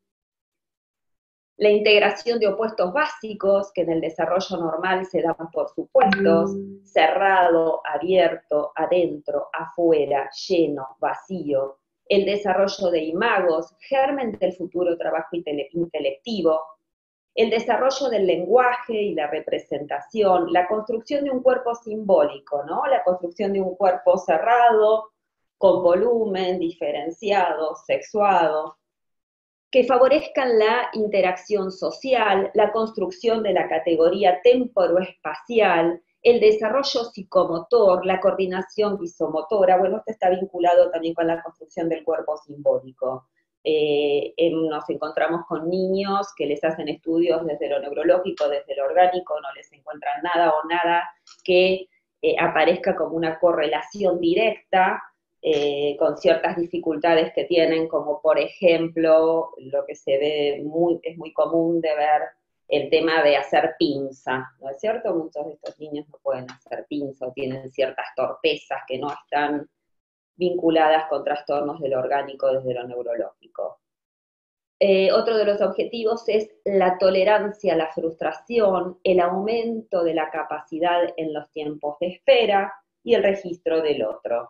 La integración de opuestos básicos, que en el desarrollo normal se dan por supuestos, cerrado, abierto, adentro, afuera, lleno, vacío. El desarrollo de imagos, germen del futuro trabajo intele- intelectivo. El desarrollo del lenguaje y la representación, la construcción de un cuerpo simbólico, ¿no? La construcción de un cuerpo cerrado, con volumen, diferenciado, sexuado, que favorezcan la interacción social, la construcción de la categoría temporoespacial, el desarrollo psicomotor, la coordinación visomotora. Bueno, esto está vinculado también con la construcción del cuerpo simbólico. Eh, en, nos encontramos con niños que les hacen estudios desde lo neurológico, desde lo orgánico, no les encuentran nada o nada que eh, aparezca como una correlación directa eh, con ciertas dificultades que tienen, como por ejemplo, lo que se ve, muy, es muy común de ver, el tema de hacer pinza, ¿no es cierto? Muchos de estos niños no pueden hacer pinza o tienen ciertas torpezas que no están vinculadas con trastornos del orgánico desde lo neurológico. Eh, otro de los objetivos es la tolerancia a la frustración, el aumento de la capacidad en los tiempos de espera y el registro del otro.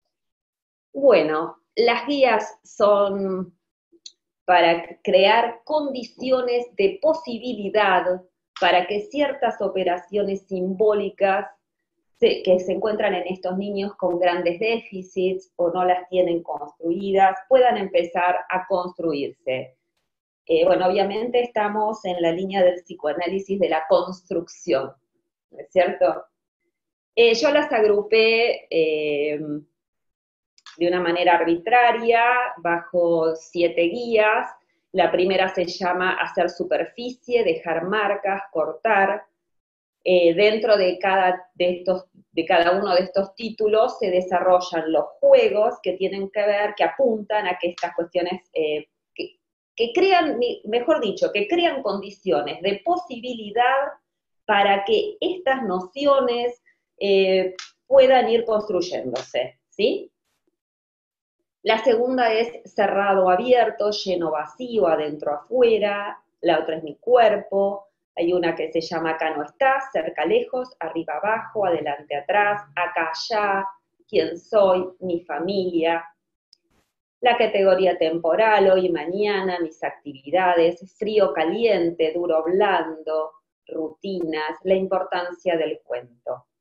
Bueno, las guías son para crear condiciones de posibilidad para que ciertas operaciones simbólicas que se encuentran en estos niños con grandes déficits o no las tienen construidas, puedan empezar a construirse. Eh, bueno, obviamente estamos en la línea del psicoanálisis de la construcción, ¿no es cierto? Eh, yo las agrupé eh, de una manera arbitraria, bajo siete guías. La primera se llama hacer superficie, dejar marcas, cortar. Eh, dentro de cada, de, estos, de cada uno de estos títulos se desarrollan los juegos que tienen que ver, que apuntan a que estas cuestiones, eh, que, que crean, mejor dicho, que crean condiciones de posibilidad para que estas nociones eh, puedan ir construyéndose, ¿sí? La segunda es cerrado, abierto, lleno, vacío, adentro, afuera. La otra es mi cuerpo. Hay una que se llama acá no estás, cerca, lejos, arriba, abajo, adelante, atrás, acá, allá, quién soy, mi familia. La categoría temporal, hoy, mañana, mis actividades, frío, caliente, duro, blando, rutinas, la importancia del cuento.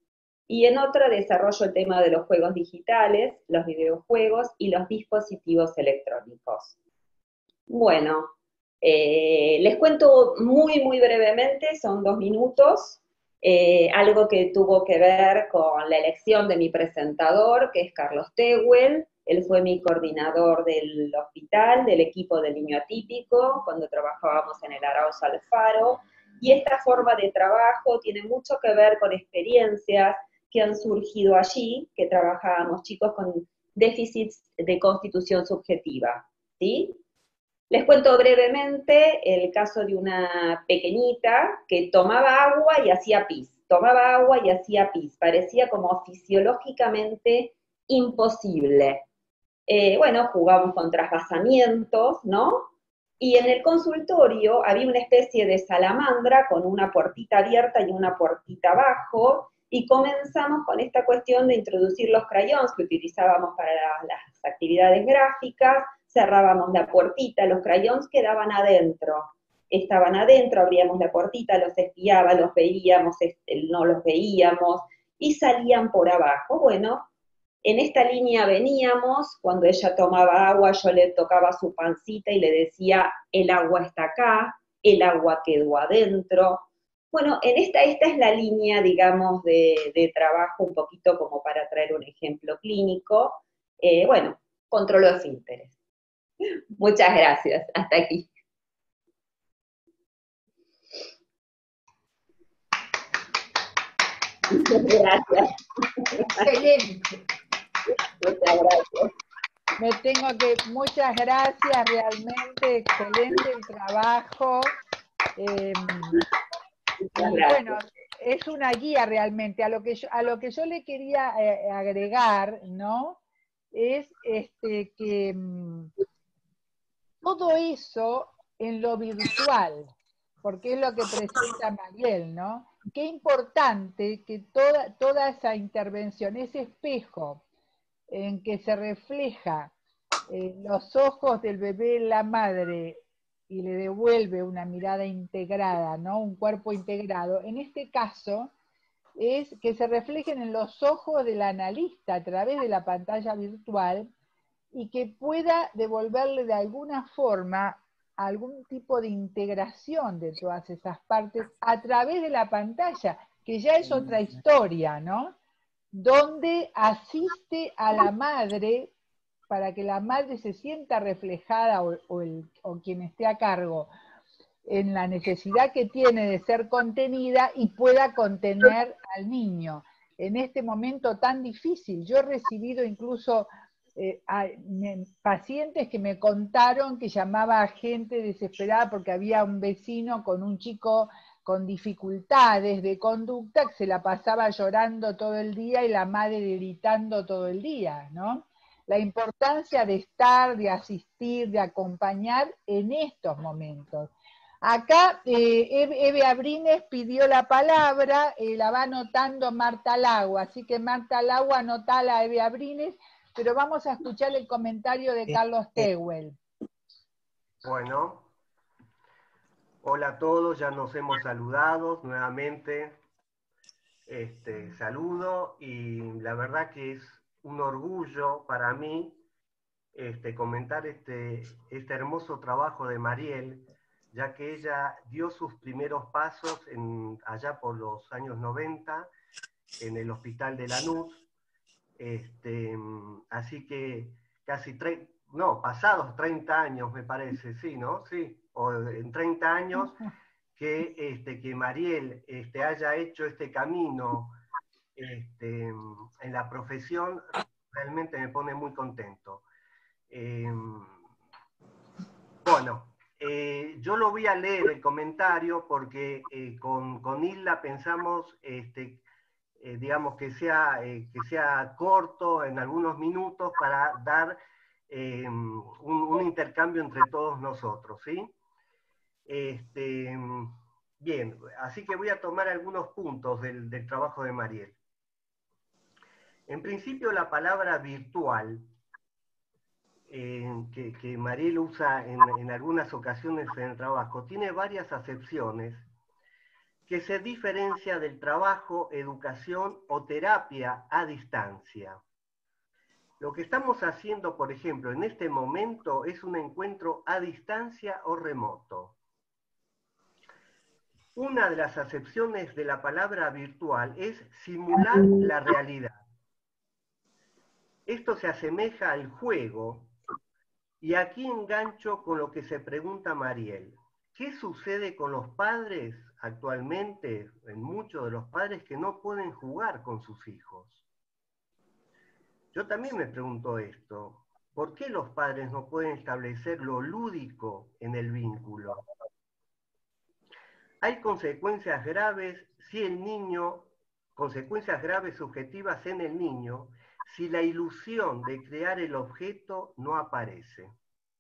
y en otra desarrollo el tema de los juegos digitales, los videojuegos y los dispositivos electrónicos. Bueno, eh, les cuento muy, muy brevemente, son dos minutos, eh, algo que tuvo que ver con la elección de mi presentador, que es Carlos Tehuel. Él fue mi coordinador del hospital, del equipo del niño atípico, cuando trabajábamos en el Arauz Alfaro, y esta forma de trabajo tiene mucho que ver con experiencias que han surgido allí, que trabajábamos chicos con déficits de constitución subjetiva, ¿sí? Les cuento brevemente el caso de una pequeñita que tomaba agua y hacía pis, tomaba agua y hacía pis, parecía como fisiológicamente imposible. Eh, bueno, jugamos con trasvasamientos, ¿no? Y en el consultorio había una especie de salamandra con una puertita abierta y una puertita abajo, y comenzamos con esta cuestión de introducir los crayons que utilizábamos para las actividades gráficas, cerrábamos la puertita, los crayons quedaban adentro, estaban adentro, abríamos la puertita, los espiaba, los veíamos, no los veíamos, y salían por abajo. Bueno, en esta línea veníamos, cuando ella tomaba agua, yo le tocaba su pancita y le decía, el agua está acá, el agua quedó adentro. Bueno, en esta, esta es la línea, digamos, de, de trabajo, un poquito como para traer un ejemplo clínico. Eh, bueno, controló esfínteres. Muchas gracias, hasta aquí. Gracias. Excelente. Muchas gracias. Me tengo que, muchas gracias, realmente excelente el trabajo. Eh, y bueno, es una guía realmente. A lo que yo, a lo que yo le quería eh, agregar, ¿no? Es este, que mm, todo eso en lo virtual, porque es lo que presenta Mariel, ¿no? Qué importante que toda, toda esa intervención, ese espejo en que se refleja eh, los ojos del bebé en la madre y le devuelve una mirada integrada, ¿no? Un cuerpo integrado, en este caso es que se reflejen en los ojos del analista a través de la pantalla virtual y que pueda devolverle de alguna forma algún tipo de integración de todas esas partes a través de la pantalla, que ya es otra historia, ¿no? Donde asiste a la madre para que la madre se sienta reflejada o, o, el, o quien esté a cargo en la necesidad que tiene de ser contenida y pueda contener al niño. En este momento tan difícil, yo he recibido incluso eh, a, me, pacientes que me contaron que llamaba a gente desesperada porque había un vecino con un chico con dificultades de conducta que se la pasaba llorando todo el día y la madre gritando todo el día, ¿no? La importancia de estar, de asistir, de acompañar en estos momentos. Acá eh, Eve Abrines pidió la palabra, eh, la va anotando Marta Lagua, así que Marta Lagua anotala a Eve Abrines, pero vamos a escuchar el comentario de Carlos Tehuel. Bueno, hola a todos, ya nos hemos saludado nuevamente. Este, saludo y la verdad que es un orgullo para mí este, comentar este, este hermoso trabajo de Mariel, ya que ella dio sus primeros pasos en, allá por los años noventa en el Hospital de Lanús. Este, así que casi, tre no, pasados treinta años me parece, sí, ¿no? Sí, o en treinta años que, este, que Mariel este, haya hecho este camino este, en la profesión, realmente me pone muy contento. Eh, bueno, eh, yo lo voy a leer el comentario porque eh, con, con Hilda pensamos este, Eh, digamos, que sea, eh, que sea corto en algunos minutos para dar eh, un, un intercambio entre todos nosotros, ¿sí? Este, bien, así que voy a tomar algunos puntos del, del trabajo de Mariel. En principio, la palabra virtual, eh, que, que Mariel usa en, en algunas ocasiones en el trabajo, tiene varias acepciones que se diferencia del trabajo, educación o terapia a distancia. Lo que estamos haciendo, por ejemplo, en este momento es un encuentro a distancia o remoto. Una de las acepciones de la palabra virtual es simular la realidad. Esto se asemeja al juego, y aquí engancho con lo que se pregunta Mariel. ¿Qué sucede con los padres actualmente, en muchos de los padres que no pueden jugar con sus hijos? Yo también me pregunto esto. ¿Por qué los padres no pueden establecer lo lúdico en el vínculo? Hay consecuencias graves si el niño, consecuencias graves subjetivas en el niño, si la ilusión de crear el objeto no aparece.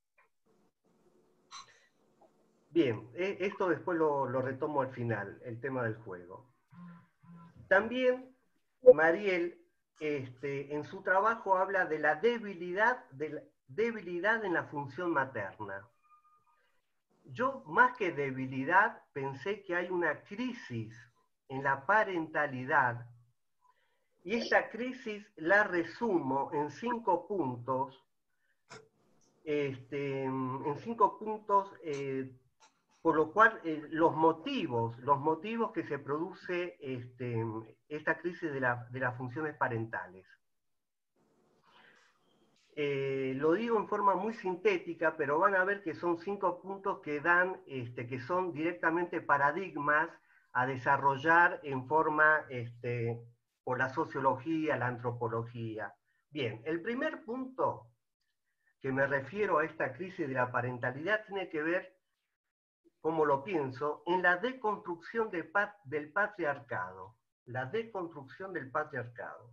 Bien, esto después lo, lo retomo al final, el tema del juego. También Mariel, este, en su trabajo habla de la debilidad, de la debilidad en la función materna. Yo, más que debilidad, pensé que hay una crisis en la parentalidad, y esta crisis la resumo en cinco puntos, este, en cinco puntos, eh, por lo cual eh, los motivos, los motivos que se produce este, esta crisis de, la, de las funciones parentales. Eh, lo digo en forma muy sintética, pero van a ver que son cinco puntos que dan, este, que son directamente paradigmas a desarrollar en forma, este, por la sociología, la antropología. Bien, el primer punto que me refiero a esta crisis de la parentalidad tiene que ver, como lo pienso, en la deconstrucción de pat del patriarcado. La deconstrucción del patriarcado.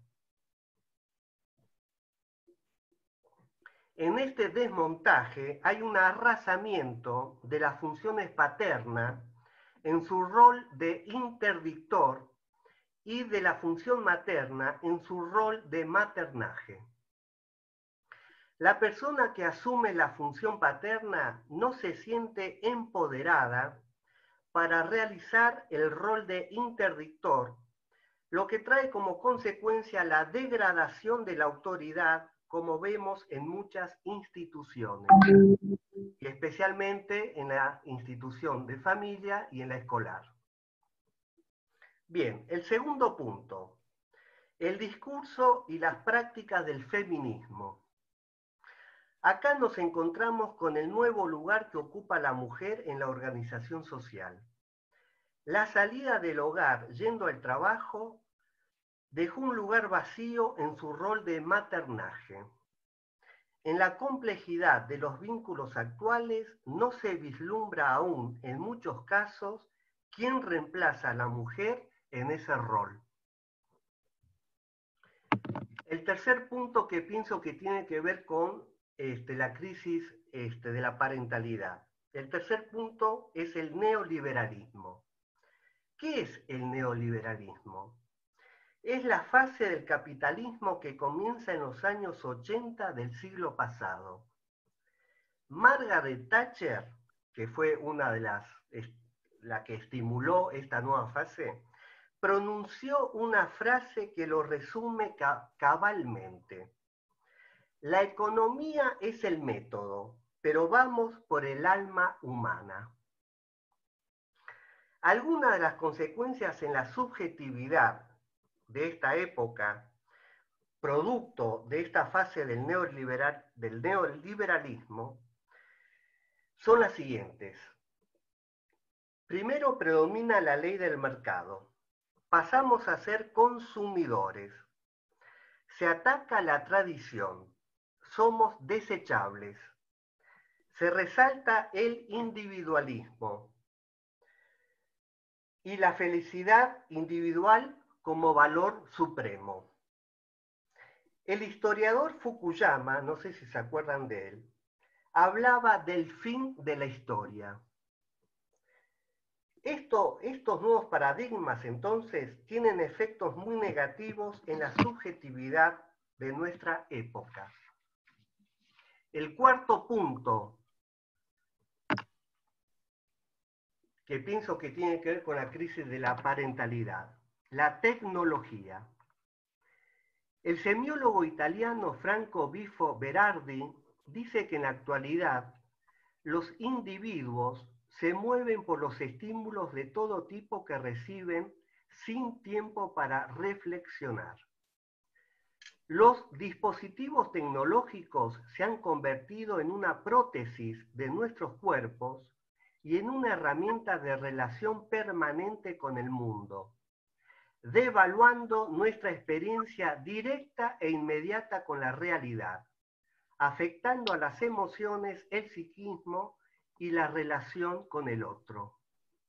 En este desmontaje hay un arrasamiento de las funciones paternas en su rol de interdictor y de la función materna en su rol de maternaje. La persona que asume la función paterna no se siente empoderada para realizar el rol de interdictor, lo que trae como consecuencia la degradación de la autoridad, como vemos en muchas instituciones, y especialmente en la institución de familia y en la escolar. Bien, el segundo punto, el discurso y las prácticas del feminismo. Acá nos encontramos con el nuevo lugar que ocupa la mujer en la organización social. La salida del hogar yendo al trabajo dejó un lugar vacío en su rol de maternaje. En la complejidad de los vínculos actuales no se vislumbra aún, en muchos casos, quién reemplaza a la mujer en ese rol. El tercer punto que pienso que tiene que ver con este, la crisis este, de la parentalidad. El tercer punto es el neoliberalismo. ¿Qué es el neoliberalismo? Es la fase del capitalismo que comienza en los años ochenta del siglo pasado. Margaret Thatcher, que fue una de las, la que estimuló esta nueva fase, pronunció una frase que lo resume cabalmente. La economía es el método, pero vamos por el alma humana. Algunas de las consecuencias en la subjetividad de esta época, producto de esta fase del, neoliberal, del neoliberalismo, son las siguientes. Primero, predomina la ley del mercado. Pasamos a ser consumidores. Se ataca la tradición. Somos desechables. Se resalta el individualismo y la felicidad individual como valor supremo. El historiador Fukuyama, no sé si se acuerdan de él, hablaba del fin de la historia. Esto, estos nuevos paradigmas, entonces, tienen efectos muy negativos en la subjetividad de nuestra época. El cuarto punto que pienso que tiene que ver con la crisis de la parentalidad. La tecnología. El semiólogo italiano Franco Bifo Berardi dice que en la actualidad los individuos se mueven por los estímulos de todo tipo que reciben sin tiempo para reflexionar. Los dispositivos tecnológicos se han convertido en una prótesis de nuestros cuerpos y en una herramienta de relación permanente con el mundo, devaluando nuestra experiencia directa e inmediata con la realidad, afectando a las emociones, el psiquismo y la relación con el otro.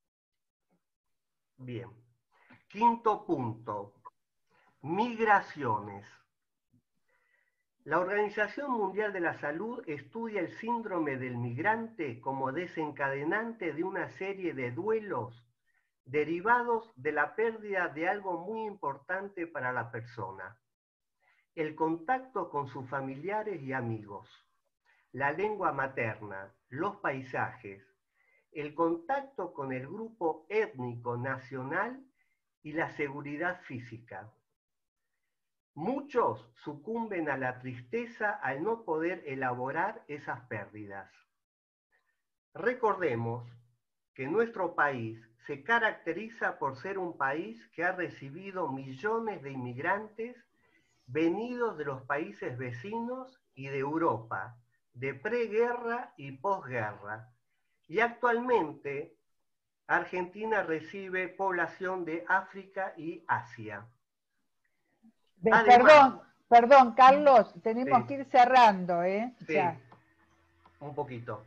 Bien. Quinto punto. Migraciones. La Organización Mundial de la Salud estudia el síndrome del migrante como desencadenante de una serie de duelos derivados de la pérdida de algo muy importante para la persona: el contacto con sus familiares y amigos, la lengua materna, los paisajes, el contacto con el grupo étnico nacional y la seguridad física. Muchos sucumben a la tristeza al no poder elaborar esas pérdidas. Recordemos que nuestro país se caracteriza por ser un país que ha recibido millones de inmigrantes venidos de los países vecinos y de Europa, de preguerra y posguerra. Y actualmente Argentina recibe población de África y Asia. De- Además, perdón, perdón, Carlos, tenemos Sí. que ir cerrando, ¿eh? Sí, Ya. un poquito.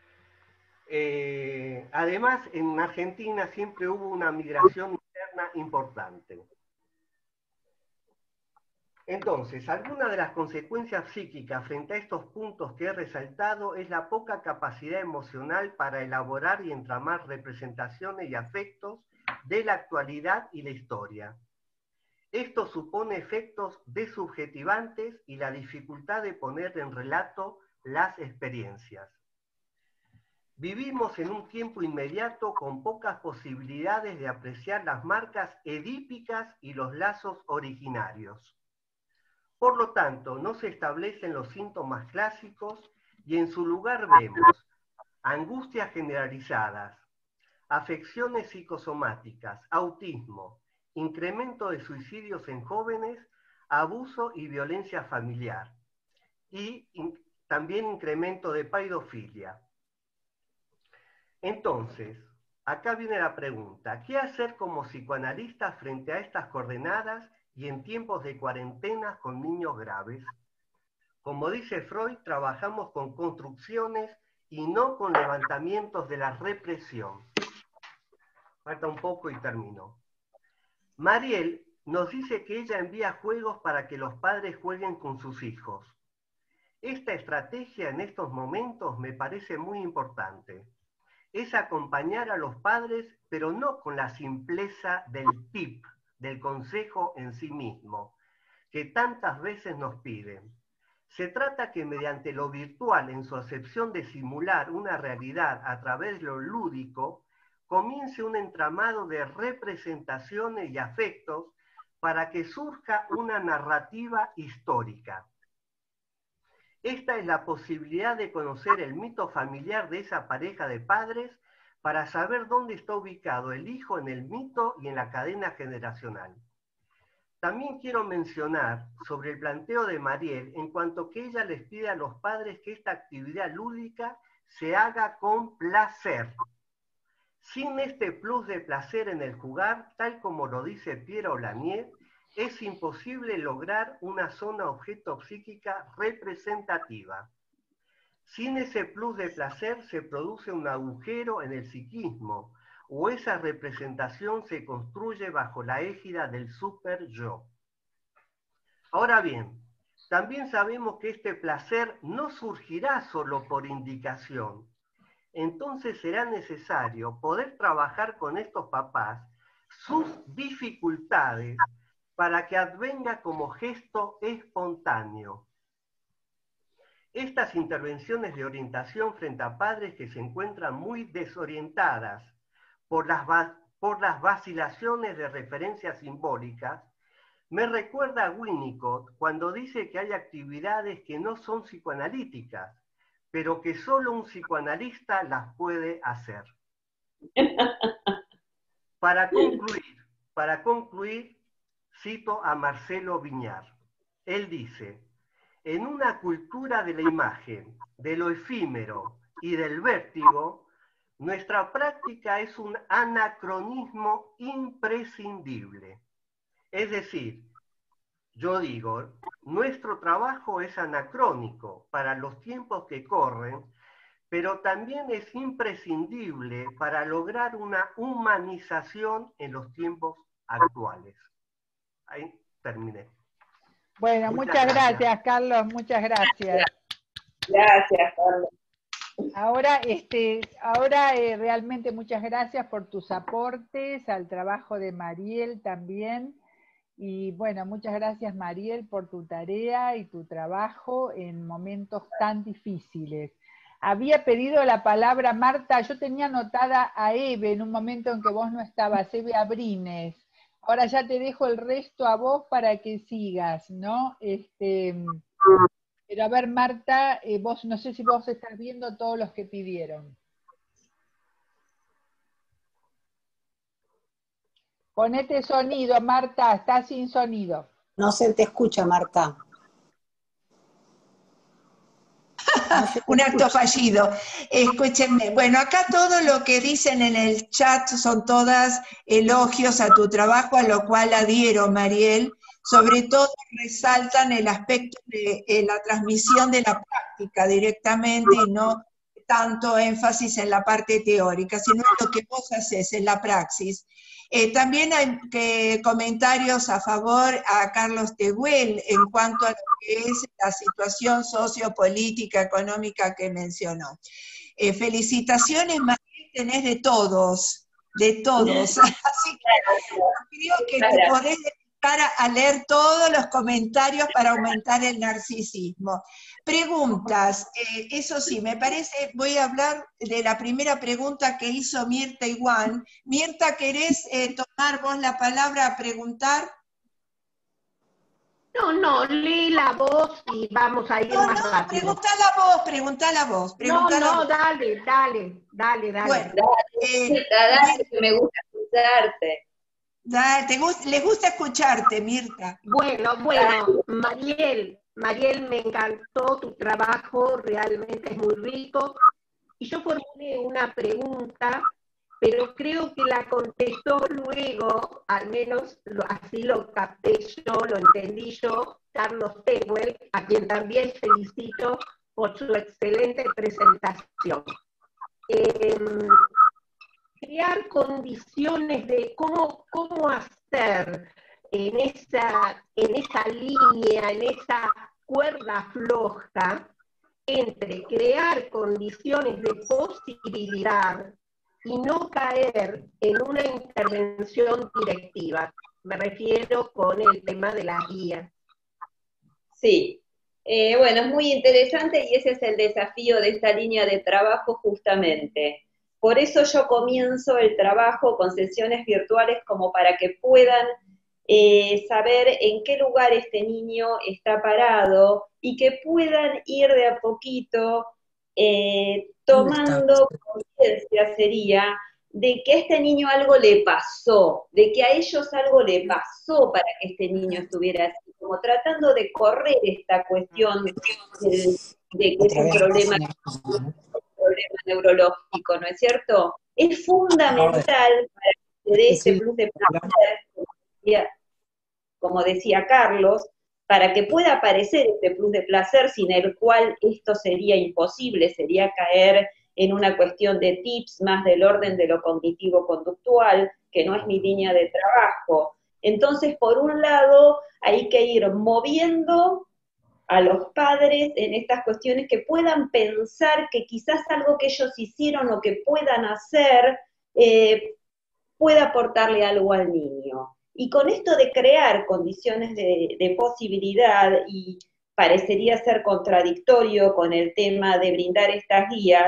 Eh, además, en Argentina siempre hubo una migración interna importante. Entonces, alguna de las consecuencias psíquicas frente a estos puntos que he resaltado es la poca capacidad emocional para elaborar y entramar representaciones y afectos de la actualidad y la historia. Esto supone efectos desubjetivantes y la dificultad de poner en relato las experiencias. Vivimos en un tiempo inmediato con pocas posibilidades de apreciar las marcas edípicas y los lazos originarios. Por lo tanto, no se establecen los síntomas clásicos y en su lugar vemos angustias generalizadas, afecciones psicosomáticas, autismo, incremento de suicidios en jóvenes, abuso y violencia familiar, y in- también incremento de paidofilia. Entonces, acá viene la pregunta: ¿qué hacer como psicoanalista frente a estas coordenadas y en tiempos de cuarentena con niños graves? Como dice Freud, trabajamos con construcciones y no con levantamientos de la represión. Falta un poco y termino. Mariel nos dice que ella envía juegos para que los padres jueguen con sus hijos. Esta estrategia en estos momentos me parece muy importante. Es acompañar a los padres, pero no con la simpleza del tip, del consejo en sí mismo, que tantas veces nos piden. Se trata que mediante lo virtual, en su acepción de simular una realidad a través de lo lúdico, comience un entramado de representaciones y afectos para que surja una narrativa histórica. Esta es la posibilidad de conocer el mito familiar de esa pareja de padres para saber dónde está ubicado el hijo en el mito y en la cadena generacional. También quiero mencionar sobre el planteo de Mariel en cuanto que ella les pide a los padres que esta actividad lúdica se haga con placer. Sin este plus de placer en el jugar, tal como lo dice Piero Lanier, es imposible lograr una zona objeto psíquica representativa. Sin ese plus de placer se produce un agujero en el psiquismo, o esa representación se construye bajo la égida del super-yo. Ahora bien, también sabemos que este placer no surgirá solo por indicación. Entonces será necesario poder trabajar con estos papás sus dificultades para que advenga como gesto espontáneo. Estas intervenciones de orientación frente a padres que se encuentran muy desorientadas por las, por las vacilaciones de referencias simbólicas, me recuerda a Winnicott cuando dice que hay actividades que no son psicoanalíticas, pero que solo un psicoanalista las puede hacer. Para concluir, para concluir, cito a Marcelo Viñar. Él dice, en una cultura de la imagen, de lo efímero y del vértigo, nuestra práctica es un anacronismo imprescindible. Es decir, yo digo, nuestro trabajo es anacrónico para los tiempos que corren, pero también es imprescindible para lograr una humanización en los tiempos actuales. Ahí terminé. Bueno, muchas, muchas gracias. gracias, Carlos, muchas gracias. Gracias, Carlos. Ahora, este, ahora eh, realmente muchas gracias por tus aportes, al trabajo de Mariel también. Y bueno, muchas gracias, Mariel, por tu tarea y tu trabajo en momentos tan difíciles. Había pedido la palabra Marta, yo tenía anotada a Eve en un momento en que vos no estabas, Eve Abrines. Ahora ya te dejo el resto a vos para que sigas, ¿no? Este, pero a ver, Marta, eh, vos no sé si vos estás viendo todos los que pidieron. Ponete sonido, Marta, está sin sonido. No se te escucha, Marta. Un acto fallido. Escúchenme. Bueno, acá todo lo que dicen en el chat son todas elogios a tu trabajo, a lo cual adhiero, Mariel. Sobre todo resaltan el aspecto de eh, la transmisión de la práctica directamente y no tanto énfasis en la parte teórica, sino en lo que vos haces, en la praxis. Eh, también hay que, comentarios a favor a Carlos Tehuel en cuanto a lo que es la situación sociopolítica, económica que mencionó. Eh, felicitaciones, María, tenés de todos, de todos. Así que creo que te podés dedicar a leer todos los comentarios para aumentar el narcisismo. Preguntas, eh, eso sí, me parece, voy a hablar de la primera pregunta que hizo Mirta Iguán. Mirta, ¿querés eh, tomar vos la palabra a preguntar? No, no, lee la voz y vamos a ir no, más no, rápido. Preguntá la voz, preguntá la voz. Preguntá no, no, la voz. dale, dale, dale, dale. Bueno, dale, eh, dale, que me gusta escucharte. Dale, te gust les gusta escucharte, Mirta. Bueno, bueno, Mariel, Mariel, me encantó tu trabajo, realmente es muy rico. Y yo formulé una pregunta, pero creo que la contestó luego, al menos lo, así lo capté yo, lo entendí yo, Carlos Tehuel, a quien también felicito por su excelente presentación. Eh, crear condiciones de cómo, cómo hacer en esa, en esa línea, en esa cuerda floja, entre crear condiciones de posibilidad y no caer en una intervención directiva. Me refiero con el tema de la guía. Sí, eh, bueno, es muy interesante y ese es el desafío de esta línea de trabajo justamente. Por eso yo comienzo el trabajo con sesiones virtuales como para que puedan Eh, saber en qué lugar este niño está parado y que puedan ir de a poquito eh, tomando conciencia, sería, de que a este niño algo le pasó, de que a ellos algo le pasó para que este niño estuviera así, como tratando de correr esta cuestión de, de que es un problema, un problema neurológico, ¿no es cierto? Es fundamental para que se dé ese plus de placer, como decía Carlos, para que pueda aparecer este plus de placer sin el cual esto sería imposible, sería caer en una cuestión de tips más del orden de lo cognitivo-conductual, que no es mi línea de trabajo. Entonces, por un lado, hay que ir moviendo a los padres en estas cuestiones que puedan pensar que quizás algo que ellos hicieron o que puedan hacer eh, pueda aportarle algo al niño. Y con esto de crear condiciones de, de posibilidad, y parecería ser contradictorio con el tema de brindar estas guías,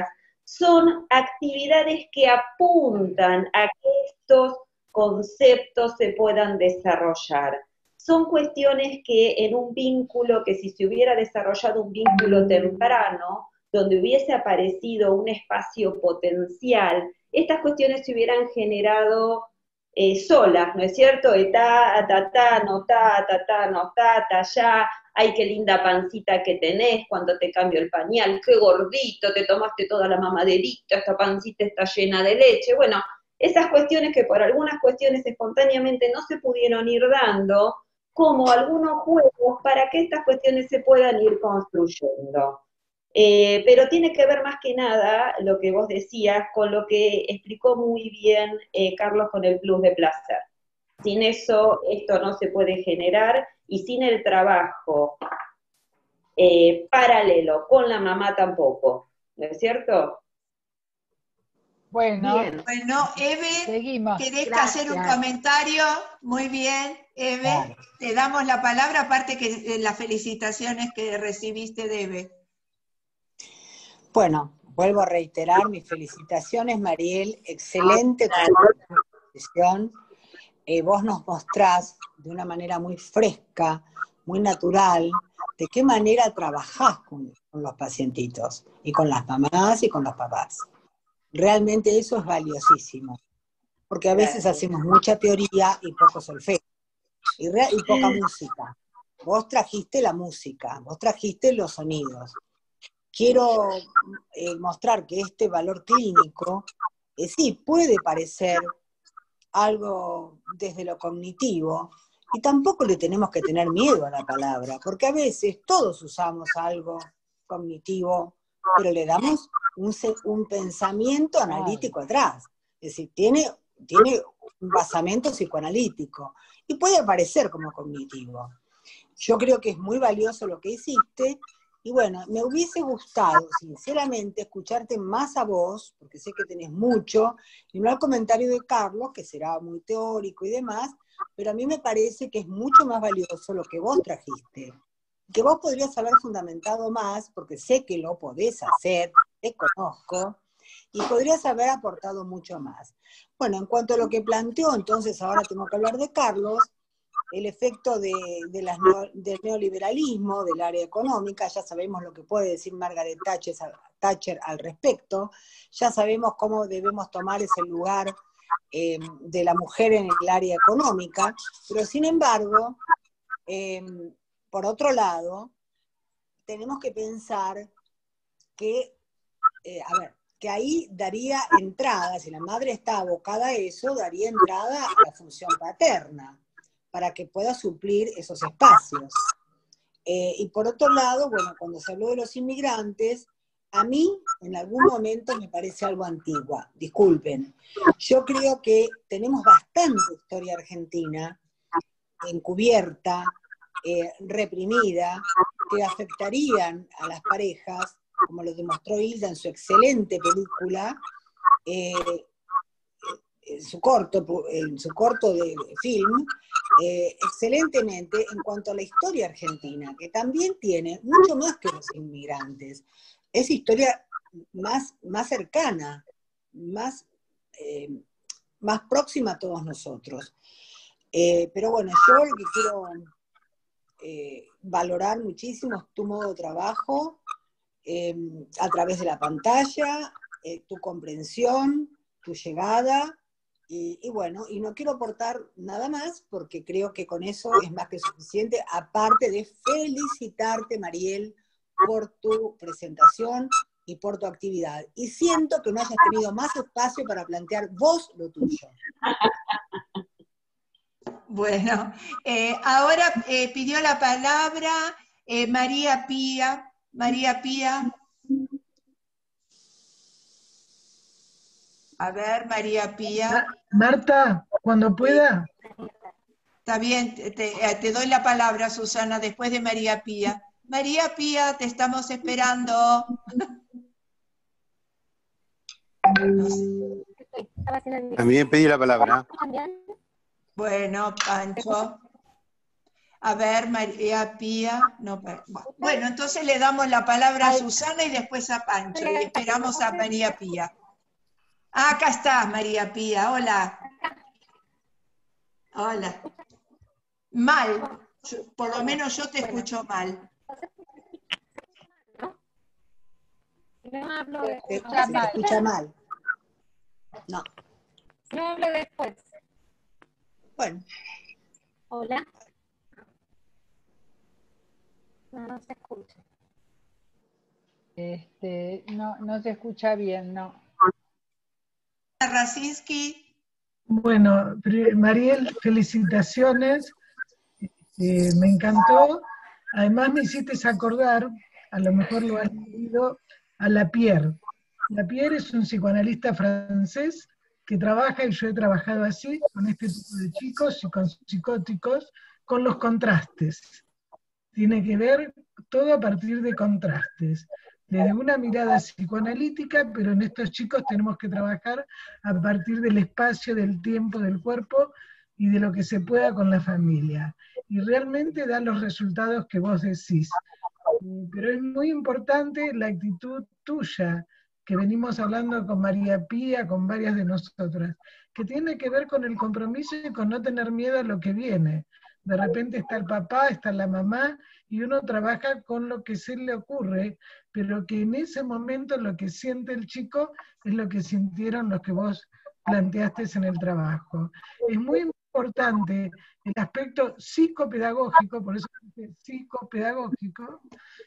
son actividades que apuntan a que estos conceptos se puedan desarrollar. Son cuestiones que en un vínculo, que si se hubiera desarrollado un vínculo temprano, donde hubiese aparecido un espacio potencial, estas cuestiones se hubieran generado eh, solas, ¿no es cierto? Ta, ta, ta, no ta, ta, ta, no ta, ta, ya, ay, qué linda pancita que tenés cuando te cambio el pañal, qué gordito, te tomaste toda la mamaderita, esta pancita está llena de leche. Bueno, esas cuestiones que por algunas cuestiones espontáneamente no se pudieron ir dando, como algunos juegos para que estas cuestiones se puedan ir construyendo. Eh, pero tiene que ver más que nada, lo que vos decías, con lo que explicó muy bien eh, Carlos con el plus de placer. Sin eso, esto no se puede generar, y sin el trabajo eh, paralelo con la mamá tampoco, ¿no es cierto? Bueno, bien. Bueno, Eve, seguimos. ¿querés Gracias. hacer un comentario? Muy bien, Eve, claro. Te damos la palabra, aparte que eh, las felicitaciones que recibiste de Eve. Bueno, vuelvo a reiterar mis felicitaciones, Mariel, excelente exposición. Eh, vos nos mostrás de una manera muy fresca, muy natural, de qué manera trabajás con, con los pacientitos, y con las mamás y con los papás. Realmente eso es valiosísimo, porque a veces hacemos mucha teoría y poco solfeo, y, y poca música. Vos trajiste la música, vos trajiste los sonidos. Quiero eh, mostrar que este valor clínico, eh, sí, puede parecer algo desde lo cognitivo, y tampoco le tenemos que tener miedo a la palabra, porque a veces todos usamos algo cognitivo, pero le damos un, un pensamiento analítico atrás. Es decir, tiene, tiene un basamento psicoanalítico, y puede aparecer como cognitivo. Yo creo que es muy valioso lo que hiciste, y bueno, me hubiese gustado, sinceramente, escucharte más a vos, porque sé que tenés mucho, y no al comentario de Carlos, que será muy teórico y demás, pero a mí me parece que es mucho más valioso lo que vos trajiste, que vos podrías haber fundamentado más, porque sé que lo podés hacer, te conozco, y podrías haber aportado mucho más. Bueno, en cuanto a lo que planteó, entonces ahora tengo que hablar de Carlos, el efecto de, de las neo, del neoliberalismo, del área económica. Ya sabemos lo que puede decir Margaret Thatcher, Thatcher al respecto, ya sabemos cómo debemos tomar ese lugar eh, de la mujer en el área económica, pero sin embargo, eh, por otro lado, tenemos que pensar que, eh, a ver, que ahí daría entrada, si la madre está abocada a eso, daría entrada a la función paterna, para que pueda suplir esos espacios. Eh, y por otro lado, bueno, cuando se habló de los inmigrantes, a mí en algún momento me parece algo antigua, disculpen. Yo creo que tenemos bastante historia argentina encubierta, eh, reprimida, que afectarían a las parejas, como lo demostró Hilda en su excelente película, eh, en su corto, en su corto de film, eh, excelentemente en cuanto a la historia argentina, que también tiene mucho más que los inmigrantes. Es historia más, más cercana, más, eh, más próxima a todos nosotros. Eh, pero bueno, yo lo que quiero eh, valorar muchísimo es tu modo de trabajo, eh, a través de la pantalla, eh, tu comprensión, tu llegada. Y, y bueno, y no quiero aportar nada más, porque creo que con eso es más que suficiente, aparte de felicitarte, Mariel, por tu presentación y por tu actividad. Y siento que no hayas tenido más espacio para plantear vos lo tuyo. Bueno, eh, ahora eh, pidió la palabra eh, María Pía. María Pía. A ver, María Pía. Marta, cuando pueda. Está bien, te, te doy la palabra, Susana, después de María Pía. María Pía, te estamos esperando. No sé. También pedí la palabra. Bueno, Pancho. A ver, María Pía. No, bueno, entonces le damos la palabra a Susana y después a Pancho. Y esperamos a María Pía. Ah, acá estás, María Pía. Hola. Hola. Mal. Yo- por lo menos yo te escucho mal. No hablo Se, después. se te escucha mal. No. No hablo después. Bueno, Hola. No, no se escucha. Este, no, no se escucha bien, no. Racinski. Bueno, pri- Mariel, felicitaciones. Eh, me encantó. Además me hiciste acordar, a lo mejor lo has leído, a Lapierre. Lapierre es un psicoanalista francés que trabaja, y yo he trabajado así, con este tipo de chicos y con psicóticos, con los contrastes. Tiene que ver todo a partir de contrastes. Desde una mirada psicoanalítica, pero en estos chicos tenemos que trabajar a partir del espacio, del tiempo, del cuerpo y de lo que se pueda con la familia. Y realmente da los resultados que vos decís. Eh, Pero es muy importante la actitud tuya, que venimos hablando con María Pía, con varias de nosotras, que tiene que ver con el compromiso y con no tener miedo a lo que viene. De repente está el papá, está la mamá, y uno trabaja con lo que se le ocurre, pero que en ese momento lo que siente el chico es lo que sintieron los que vos planteaste en el trabajo. Es muy importante el aspecto psicopedagógico, por eso dice psicopedagógico,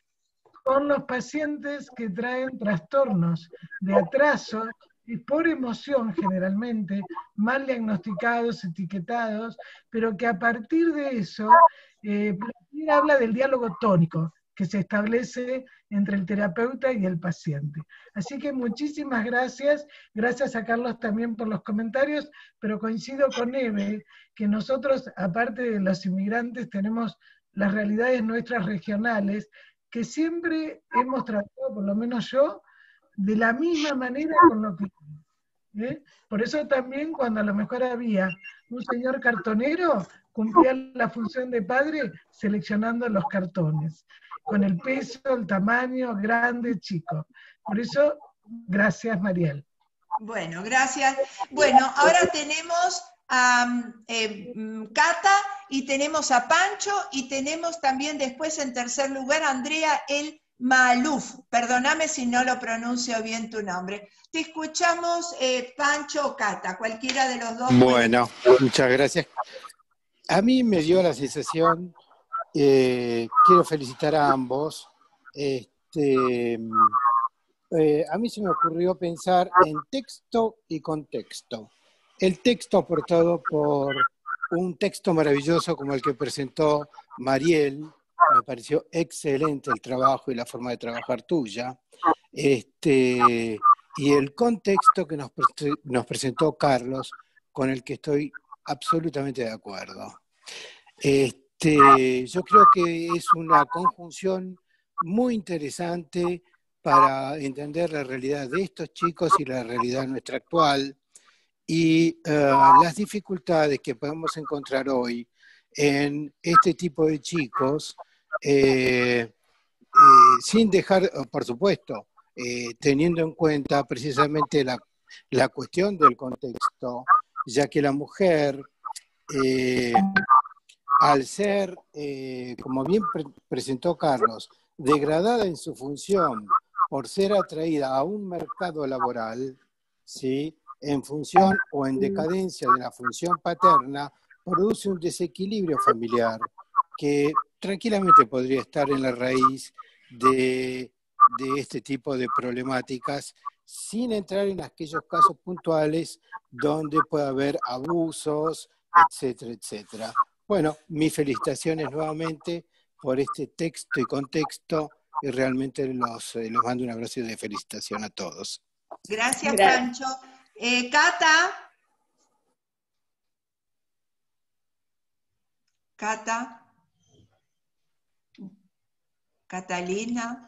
con los pacientes que traen trastornos de atraso y por emoción generalmente, mal diagnosticados, etiquetados, pero que a partir de eso, eh, Platini habla del diálogo tónico que se establece entre el terapeuta y el paciente. Así que muchísimas gracias, gracias a Carlos también por los comentarios, pero coincido con Eve, que nosotros, aparte de los inmigrantes, tenemos las realidades nuestras regionales, que siempre hemos tratado, por lo menos yo, de la misma manera con lo que... ¿eh? Por eso también cuando a lo mejor había un señor cartonero, cumplía la función de padre seleccionando los cartones, con el peso, el tamaño, grande, chico. Por eso, gracias, Mariel. Bueno, gracias. Bueno, ahora tenemos a eh, Cata y tenemos a Pancho y tenemos también después en tercer lugar a Andrea El Maluf. Perdóname si no lo pronuncio bien tu nombre. Te escuchamos, eh, Pancho o Cata, cualquiera de los dos. Bueno, muchas gracias. A mí me dio la sensación, eh, quiero felicitar a ambos, este, eh, a mí se me ocurrió pensar en texto y contexto. El texto aportado por un texto maravilloso como el que presentó Mariel, me pareció excelente el trabajo y la forma de trabajar tuya, este, y el contexto que nos, pre- nos presentó Carlos, con el que estoy absolutamente de acuerdo. Este, yo creo que es una conjunción muy interesante para entender la realidad de estos chicos y la realidad nuestra actual, y uh, las dificultades que podemos encontrar hoy en este tipo de chicos, eh, eh, sin dejar, por supuesto, eh, teniendo en cuenta precisamente la, la cuestión del contexto, ya que la mujer, eh, al ser, eh, como bien pre presentó Carlos, degradada en su función por ser atraída a un mercado laboral, ¿sí?, en función o en decadencia de la función paterna, produce un desequilibrio familiar que tranquilamente podría estar en la raíz de, de este tipo de problemáticas, sin entrar en aquellos casos puntuales donde puede haber abusos, etcétera, etcétera. Bueno, mis felicitaciones nuevamente por este texto y contexto, y realmente los, eh, los mando un abrazo de felicitación a todos. Gracias, Pancho. Eh, Cata. Cata. Catalina.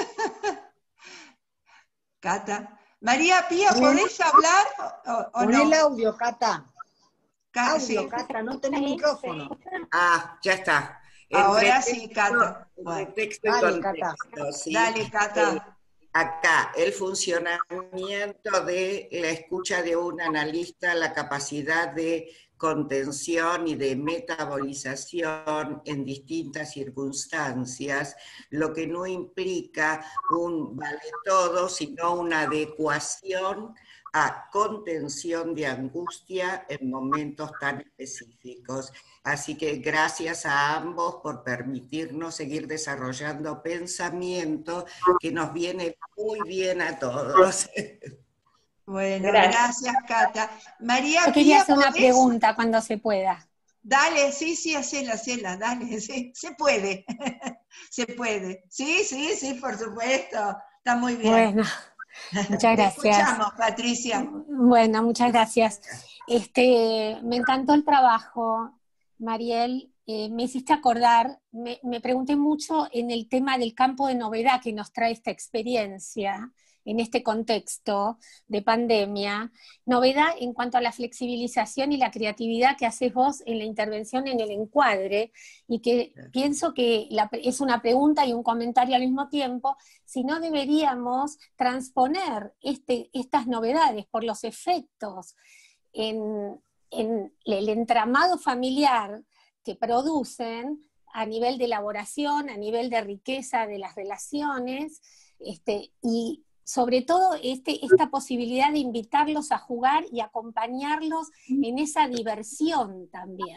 Cata. María Pía, ¿podés hablar o, o Pon no? el audio, Cata. Ca- Audio, sí. Cata, no tenés micrófono. Ah, ya está. Ahora Entre sí, texto- Cata. entre Bueno, texto y dale, contexto, Cata. ¿sí? Dale, Cata. Acá, el funcionamiento de la escucha de un analista, la capacidad de contención y de metabolización en distintas circunstancias, lo que no implica un vale todo, sino una adecuación a contención de angustia en momentos tan específicos. Así que gracias a ambos por permitirnos seguir desarrollando pensamiento que nos viene muy bien a todos. Bueno, Gracias. gracias, Cata. María Yo quería Pía, hacer una ¿podés? pregunta cuando se pueda. Dale, sí, sí, hacela, hacela, dale, sí, se puede, se puede. Sí, sí, sí, por supuesto, está muy bien. Bueno, muchas Te gracias. escuchamos, Patricia. Bueno, muchas gracias. Este, me encantó el trabajo, Mariel. Eh, me hiciste acordar, me, me pregunté mucho en el tema del campo de novedad que nos trae esta experiencia en este contexto de pandemia, novedad en cuanto a la flexibilización y la creatividad que haces vos en la intervención en el encuadre, y que pienso que la, es una pregunta y un comentario al mismo tiempo, si no deberíamos transponer este, estas novedades por los efectos en, en el entramado familiar que producen a nivel de elaboración, a nivel de riqueza de las relaciones, este, y sobre todo este, esta posibilidad de invitarlos a jugar y acompañarlos en esa diversión también.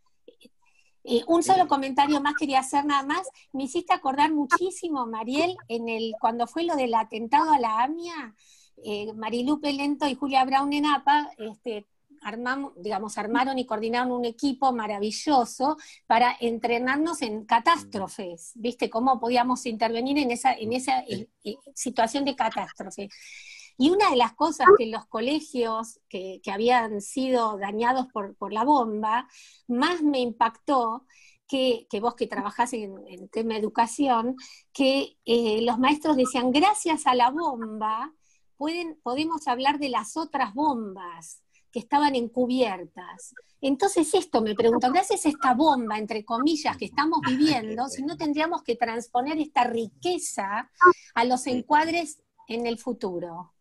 Eh, un solo comentario más quería hacer nada más. Me hiciste acordar muchísimo, Mariel, en el, cuando fue lo del atentado a la AMIA, eh, Marilu Pelento y Julia Brown en A P A, este, armamos, digamos, armaron y coordinaron un equipo maravilloso para entrenarnos en catástrofes, ¿viste? Cómo podíamos intervenir en esa, en esa eh, eh, situación de catástrofe. Y una de las cosas que los colegios que, que habían sido dañados por, por la bomba, más me impactó que, que vos que trabajás en, en tema de educación, que eh, los maestros decían, gracias a la bomba pueden, podemos hablar de las otras bombas que estaban encubiertas. Entonces esto me pregunto, gracias a esta bomba, entre comillas, que estamos viviendo, si no tendríamos que transponer esta riqueza a los encuadres en el futuro.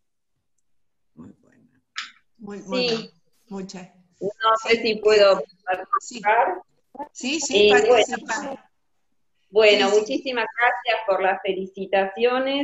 Muy, muy Sí. bueno. Muchas. No sé si puedo participar. Sí, sí, Eh, participa. bueno, bueno, Sí, sí. muchísimas gracias por las felicitaciones.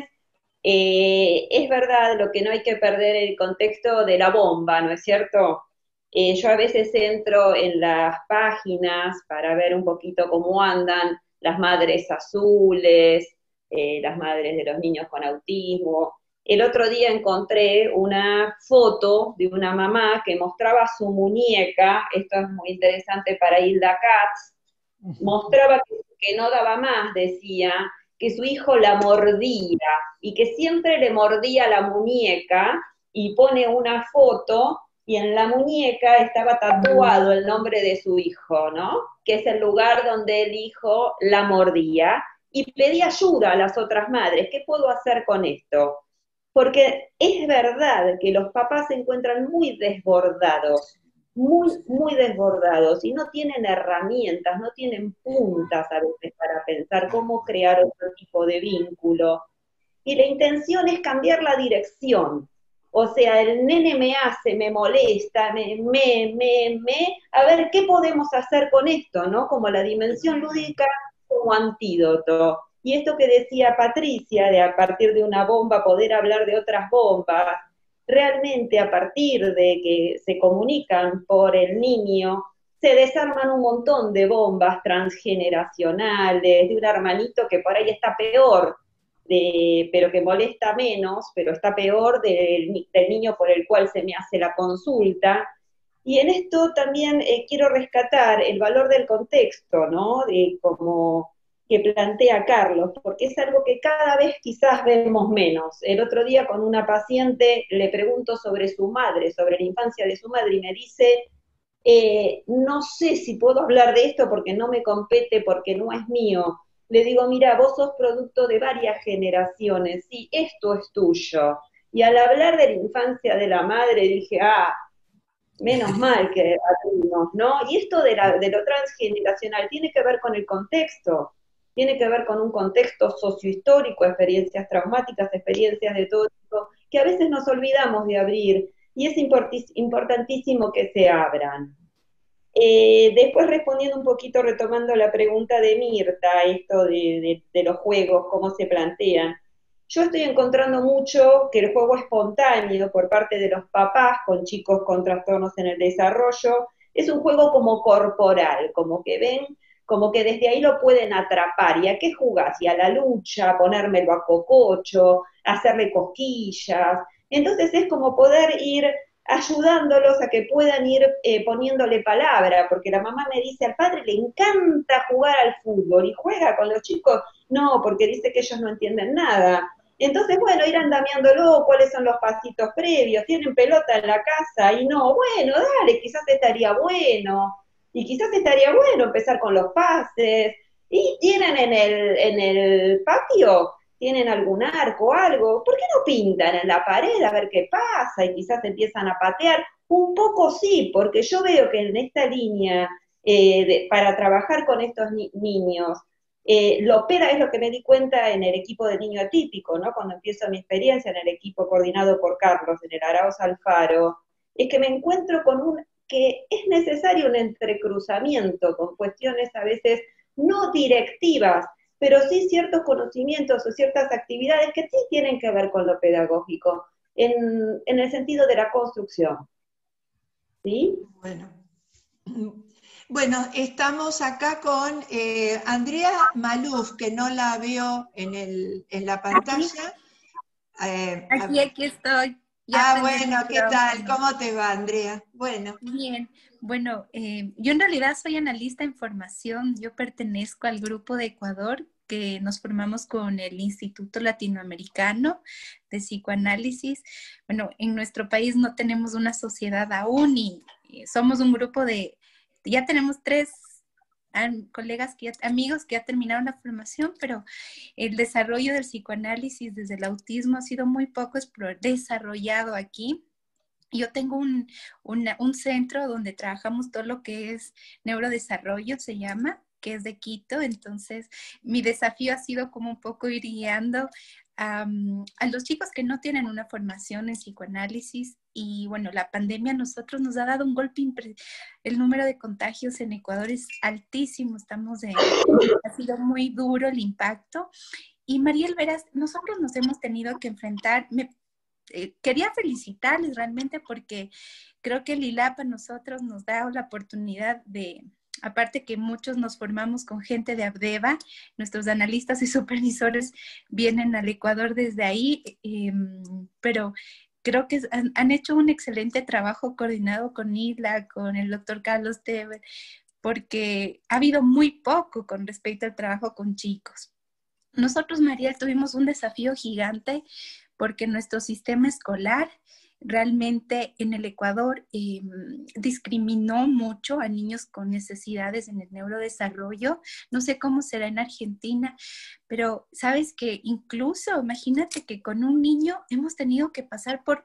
Eh, es verdad, lo que no hay que perder el contexto de la bomba, ¿no es cierto? Eh, yo a veces entro en las páginas para ver un poquito cómo andan las madres azules, eh, las madres de los niños con autismo. El otro día encontré una foto de una mamá que mostraba su muñeca, esto es muy interesante para Hilda Katz, mostraba que, que no daba más, decía, que su hijo la mordía, y que siempre le mordía la muñeca, y pone una foto, y en la muñeca estaba tatuado el nombre de su hijo, ¿no? Que es el lugar donde el hijo la mordía, y pedía ayuda a las otras madres, ¿qué puedo hacer con esto? Porque es verdad que los papás se encuentran muy desbordados, muy, muy desbordados, y no tienen herramientas, no tienen puntas a veces para pensar cómo crear otro tipo de vínculo. Y la intención es cambiar la dirección. O sea, el nene me hace, me molesta, me, me, me, me, a ver qué podemos hacer con esto, ¿no? Como la dimensión lúdica como antídoto. Y esto que decía Patricia, de a partir de una bomba poder hablar de otras bombas, realmente a partir de que se comunican por el niño, se desarman un montón de bombas transgeneracionales, de un hermanito que por ahí está peor, de, pero que molesta menos, pero está peor del, del niño por el cual se me hace la consulta. Y en esto también eh, quiero rescatar el valor del contexto, ¿no? De como que plantea Carlos, porque es algo que cada vez quizás vemos menos. El otro día con una paciente le pregunto sobre su madre, sobre la infancia de su madre, y me dice, eh, no sé si puedo hablar de esto porque no me compete, porque no es mío. Le digo, mira, vos sos producto de varias generaciones, sí, esto es tuyo. Y al hablar de la infancia de la madre dije, ah, Menos mal que abrimos, ¿no? Y esto de, la, de lo transgeneracional tiene que ver con el contexto, tiene que ver con un contexto sociohistórico, experiencias traumáticas, experiencias de todo tipo, que a veces nos olvidamos de abrir, y es importantísimo que se abran. Eh, después respondiendo un poquito, retomando la pregunta de Mirta, esto de, de, de los juegos, cómo se plantean. Yo estoy encontrando mucho que el juego espontáneo por parte de los papás con chicos con trastornos en el desarrollo es un juego como corporal, como que ven, como que desde ahí lo pueden atrapar. ¿Y a qué jugás? Y a la lucha, a ponérmelo a cococho, a hacerle cosquillas. Entonces es como poder ir ayudándolos a que puedan ir eh, poniéndole palabra, porque la mamá me dice, al padre le encanta jugar al fútbol y juega con los chicos, no, porque dice que ellos no entienden nada. Entonces, bueno, ir andamiándolo, cuáles son los pasitos previos, tienen pelota en la casa y no, bueno, dale, quizás estaría bueno, y quizás estaría bueno empezar con los pases, y tienen en el, en el patio, tienen algún arco o algo, ¿por qué no pintan en la pared a ver qué pasa y quizás empiezan a patear? Un poco sí, porque yo veo que en esta línea, eh, de, para trabajar con estos ni niños, eh, lo pera es lo que me di cuenta en el equipo de niño atípico, ¿no? Cuando empiezo mi experiencia en el equipo coordinado por Carlos, en el Arauz Alfaro, es que me encuentro con un, que es necesario un entrecruzamiento con cuestiones a veces no directivas, pero sí ciertos conocimientos o ciertas actividades que sí tienen que ver con lo pedagógico, en, en el sentido de la construcción. ¿Sí? Bueno. Bueno, estamos acá con eh, Andrea Maluf, que no la veo en, el, en la pantalla. Eh, aquí, aquí estoy. Ya ah, bueno, ¿qué tal? ¿Cómo te va, Andrea? Bueno. Bien. Bueno, eh, yo en realidad soy analista en formación. Yo pertenezco al grupo de Ecuador que nos formamos con el Instituto Latinoamericano de Psicoanálisis. Bueno, en nuestro país no tenemos una sociedad aún y, y somos un grupo de, ya tenemos tres colegas, que ya, amigos que ya terminaron la formación, pero el desarrollo del psicoanálisis desde el autismo ha sido muy poco desarrollado aquí. Yo tengo un, una, un centro donde trabajamos todo lo que es neurodesarrollo, se llama, que es de Quito. Entonces mi desafío ha sido como un poco ir guiando um, a los chicos que no tienen una formación en psicoanálisis. Y bueno, la pandemia a nosotros nos ha dado un golpe impre- el número de contagios en Ecuador es altísimo, estamos de, ha sido muy duro el impacto. Y Mariel, verás, nosotros nos hemos tenido que enfrentar, me, eh, quería felicitarles realmente porque creo que el I L A P a nosotros nos da la oportunidad de, aparte que muchos nos formamos con gente de Abdeva, nuestros analistas y supervisores vienen al Ecuador desde ahí, eh, pero creo que han, han hecho un excelente trabajo coordinado con I L A, con el doctor Carlos Teber, porque ha habido muy poco con respecto al trabajo con chicos. Nosotros, Mariel, tuvimos un desafío gigante porque nuestro sistema escolar realmente en el Ecuador eh, discriminó mucho a niños con necesidades en el neurodesarrollo. No sé cómo será en Argentina, pero sabes que incluso, imagínate que con un niño hemos tenido que pasar por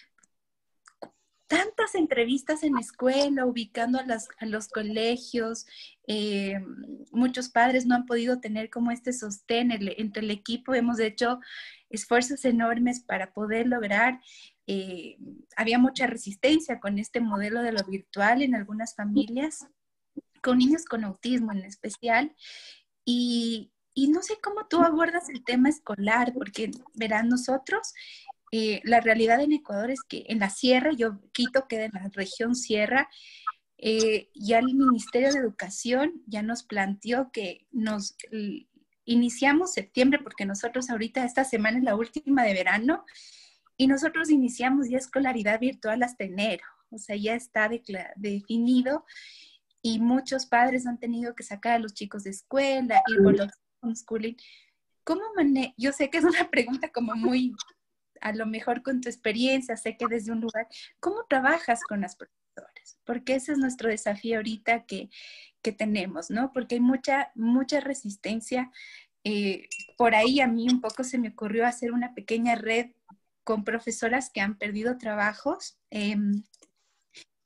tantas entrevistas en la escuela, ubicando a, las, a los colegios. Eh, muchos padres no han podido tener como este sostén el, entre el equipo. Hemos hecho esfuerzos enormes para poder lograr. Eh, había mucha resistencia con este modelo de lo virtual en algunas familias, con niños con autismo en especial. Y, y no sé cómo tú abordas el tema escolar, porque verán, nosotros... Eh, la realidad en Ecuador es que en la sierra, yo Quito queda en la región sierra, eh, ya el Ministerio de Educación ya nos planteó que nos eh, iniciamos septiembre, porque nosotros ahorita esta semana es la última de verano, y nosotros iniciamos ya escolaridad virtual hasta enero, o sea, ya está definido, y muchos padres han tenido que sacar a los chicos de escuela, ir por los homeschooling. ¿Cómo manejo? Yo sé que es una pregunta como muy... a lo mejor con tu experiencia, sé que desde un lugar, ¿cómo trabajas con las profesoras? Porque ese es nuestro desafío ahorita que, que tenemos, ¿no? Porque hay mucha, mucha resistencia. Eh, por ahí a mí un poco se me ocurrió hacer una pequeña red con profesoras que han perdido trabajos. Eh,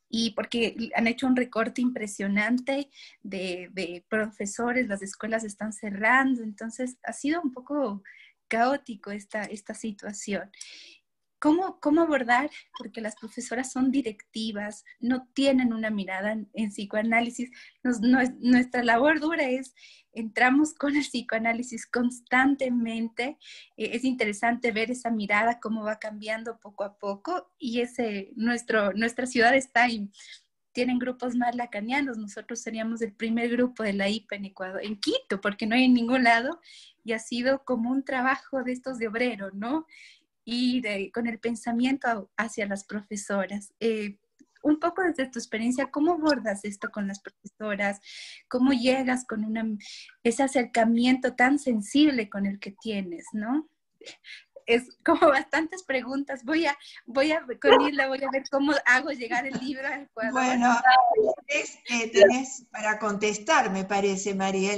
y porque han hecho un recorte impresionante de, de profesores, las escuelas están cerrando, entonces ha sido un poco caótico esta, esta situación. ¿Cómo, ¿Cómo abordar? Porque las profesoras son directivas, no tienen una mirada en, en psicoanálisis. Nos, no es, nuestra labor dura es, entramos con el psicoanálisis constantemente. Eh, es interesante ver esa mirada, cómo va cambiando poco a poco. Y ese, nuestro, nuestra ciudad está en, tienen grupos más lacanianos. Nosotros seríamos el primer grupo de la I P A en Ecuador, en Quito, porque no hay en ningún lado. Y ha sido como un trabajo de estos de obrero, ¿no? Y de, con el pensamiento hacia las profesoras. Eh, un poco desde tu experiencia, ¿cómo abordas esto con las profesoras? ¿Cómo llegas con una, ese acercamiento tan sensible con el que tienes, ¿no? Es como bastantes preguntas. Voy a, voy a, con Isla, voy a ver cómo hago llegar el libro al Ecuador. Bueno, tenés, eh, tenés para contestar, me parece, Mariel.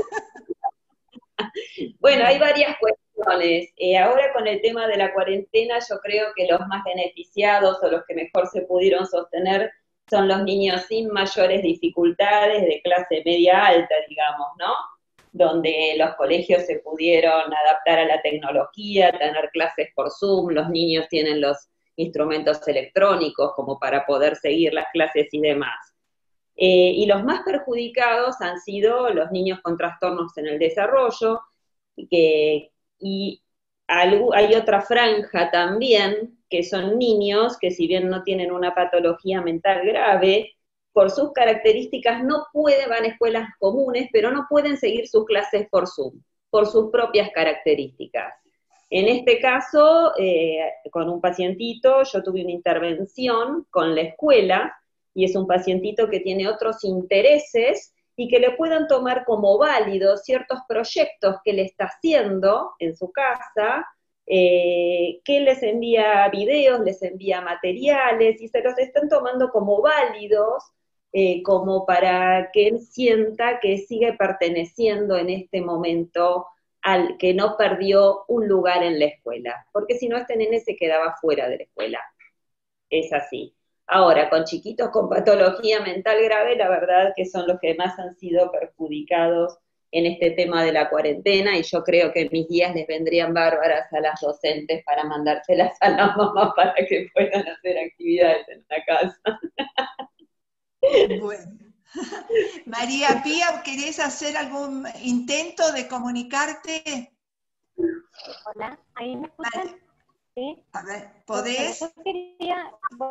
Bueno, hay varias cuestiones. Eh, ahora con el tema de la cuarentena, yo creo que los más beneficiados o los que mejor se pudieron sostener son los niños sin mayores dificultades, de clase media alta, digamos, ¿no? Donde los colegios se pudieron adaptar a la tecnología, tener clases por Zoom, los niños tienen los instrumentos electrónicos como para poder seguir las clases y demás. Eh, y los más perjudicados han sido los niños con trastornos en el desarrollo, que y hay otra franja también, que son niños que si bien no tienen una patología mental grave, por sus características no pueden, van a escuelas comunes, pero no pueden seguir sus clases por Zoom, por sus propias características. En este caso, eh, con un pacientito, yo tuve una intervención con la escuela, y es un pacientito que tiene otros intereses, y que le puedan tomar como válidos ciertos proyectos que le está haciendo en su casa, eh, que les envía videos, les envía materiales, y se los están tomando como válidos, eh, como para que él sienta que sigue perteneciendo en este momento, al que no perdió un lugar en la escuela, porque si no este nene se quedaba fuera de la escuela. Es así. Ahora, con chiquitos con patología mental grave, la verdad que son los que más han sido perjudicados en este tema de la cuarentena, y yo creo que mis guías les vendrían bárbaras a las docentes para mandárselas a la mamá para que puedan hacer actividades en la casa. Bueno. María Pía, ¿querés hacer algún intento de comunicarte? Hola, ¿ahí me escuchan? Sí. A ver, ¿podés? Yo quería...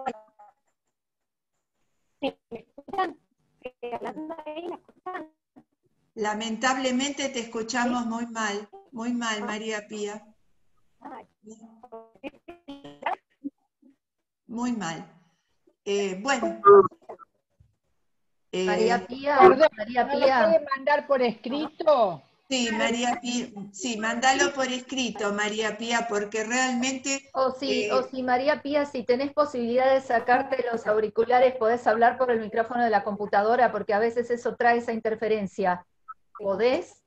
¿Me escuchan? Hablando ahí, ¿me escuchan? Lamentablemente te escuchamos muy mal, muy mal, María Pía. Muy mal. Eh, bueno. Eh, María Pía, perdón, María ¿no lo Pía. puede mandar por escrito? Sí, María Pía, sí, mándalo por escrito, María Pía, porque realmente... O si, eh, o si María Pía, si tenés posibilidad de sacarte los auriculares, podés hablar por el micrófono de la computadora, porque a veces eso trae esa interferencia. ¿Podés?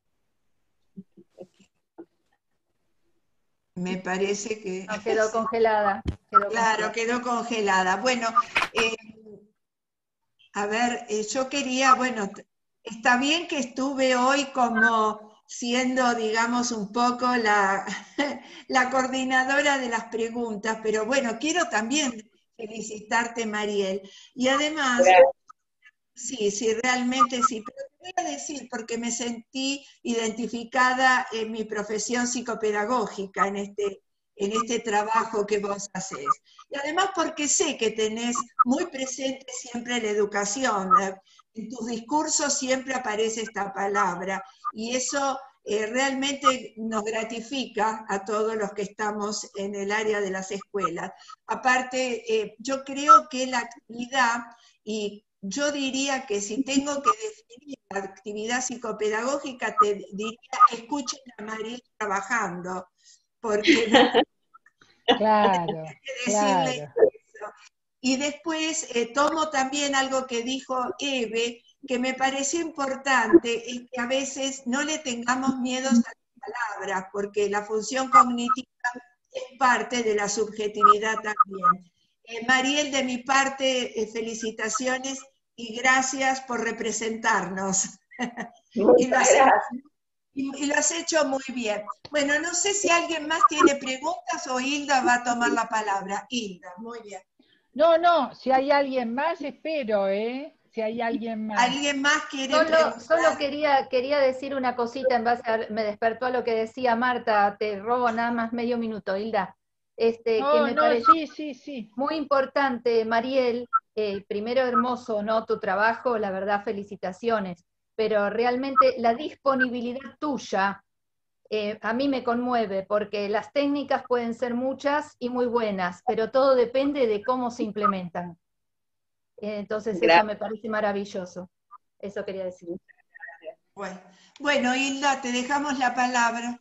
Me parece que... No, quedó congelada. Quedó claro, congelada. quedó congelada. Bueno, eh, a ver, eh, yo quería, bueno, está bien que estuve hoy como siendo, digamos, un poco la, la coordinadora de las preguntas, pero bueno, quiero también felicitarte, Mariel. Y además, sí, sí, realmente sí, pero te voy a decir, porque me sentí identificada en mi profesión psicopedagógica, en este, en este trabajo que vos hacés. Y además porque sé que tenés muy presente siempre la educación. En tus discursos siempre aparece esta palabra, y eso eh, realmente nos gratifica a todos los que estamos en el área de las escuelas. Aparte, eh, yo creo que la actividad, y yo diría que si tengo que definir la actividad psicopedagógica, te diría, escuchen a Mariel trabajando, porque claro, hay que decirle claro. eso. Y después eh, tomo también algo que dijo Eve, que me pareció importante, es que a veces no le tengamos miedo a las palabras, porque la función cognitiva es parte de la subjetividad también. Eh, Mariel, de mi parte, eh, felicitaciones y gracias por representarnos. y, lo Muchas has, gracias. y, y lo has hecho muy bien. Bueno, no sé si alguien más tiene preguntas o Hilda va a tomar la palabra. Hilda, muy bien. No, no, si hay alguien más, espero, ¿eh? Si hay alguien más. ¿Alguien más quiere Solo, preguntar? solo quería, quería decir una cosita en base a, me despertó a lo que decía Marta, te robo nada más medio minuto, Hilda. Este, No, que me no, parece sí, sí, sí. muy importante, Mariel, eh, primero hermoso, ¿no? Tu trabajo, la verdad, felicitaciones, pero realmente la disponibilidad tuya eh, a mí me conmueve, porque las técnicas pueden ser muchas y muy buenas, pero todo depende de cómo se implementan. Entonces Gracias. eso me parece maravilloso. Eso quería decir. Bueno, bueno, Hilda, te dejamos la palabra.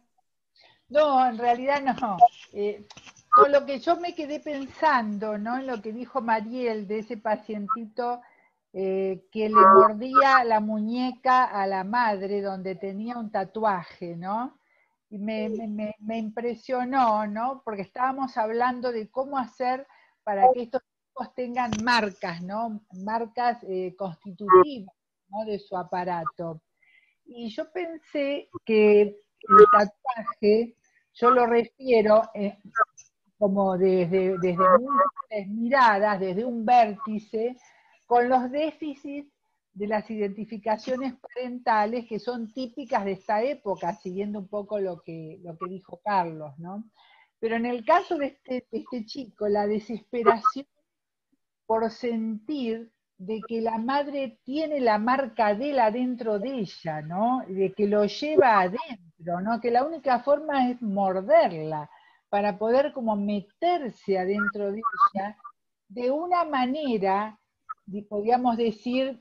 No, en realidad no. Eh, no, lo que yo me quedé pensando, ¿no? En lo que dijo Mariel de ese pacientito eh, que le mordía la muñeca a la madre donde tenía un tatuaje, ¿no? Y me, me, me, me impresionó, ¿no? Porque estábamos hablando de cómo hacer para que estos chicos tengan marcas, ¿no? Marcas eh, constitutivas, ¿no? De su aparato. Y yo pensé que el tatuaje, yo lo refiero eh, como desde, desde múltiples miradas, desde un vértice, con los déficits de las identificaciones parentales que son típicas de esta época, siguiendo un poco lo que, lo que dijo Carlos, ¿no? Pero en el caso de este, de este chico, la desesperación por sentir de que la madre tiene la marca de él adentro de ella, ¿no? De que lo lleva adentro, ¿no? Que la única forma es morderla para poder como meterse adentro de ella de una manera, podríamos decir,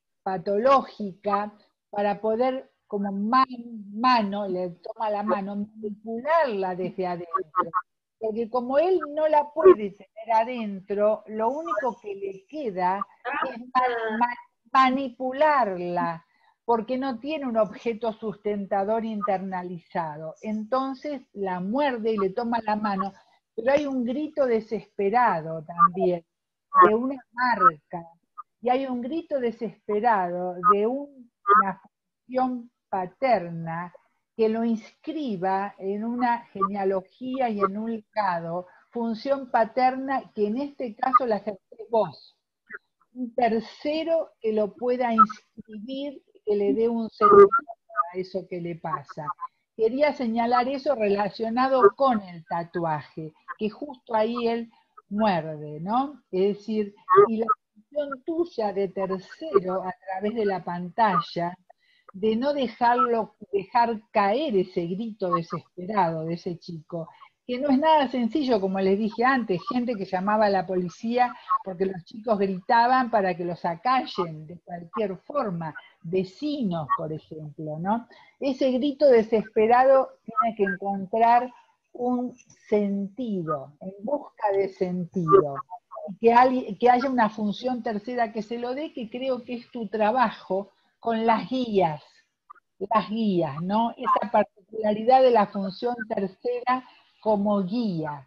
patológica, para poder como man, mano, le toma la mano, manipularla desde adentro. Porque como él no la puede tener adentro, lo único que le queda es ma ma manipularla, porque no tiene un objeto sustentador internalizado. Entonces la muerde y le toma la mano, pero hay un grito desesperado también, de una marca, y hay un grito desesperado de un, una función paterna que lo inscriba en una genealogía y en un legado, función paterna que en este caso la ejerce vos. Un tercero que lo pueda inscribir, que le dé un sentido a eso que le pasa. Quería señalar eso relacionado con el tatuaje, que justo ahí él muerde, ¿no? Es decir, y la función tuya de tercero a través de la pantalla, de no dejarlo, dejar caer ese grito desesperado de ese chico, que no es nada sencillo, como les dije antes, gente que llamaba a la policía porque los chicos gritaban para que los acallen de cualquier forma, vecinos, por ejemplo, ¿no? Ese grito desesperado tiene que encontrar un sentido, en busca de sentido, y que, hay, que haya una función tercera que se lo dé, que creo que es tu trabajo, con las guías, las guías, ¿no? Esa particularidad de la función tercera como guía,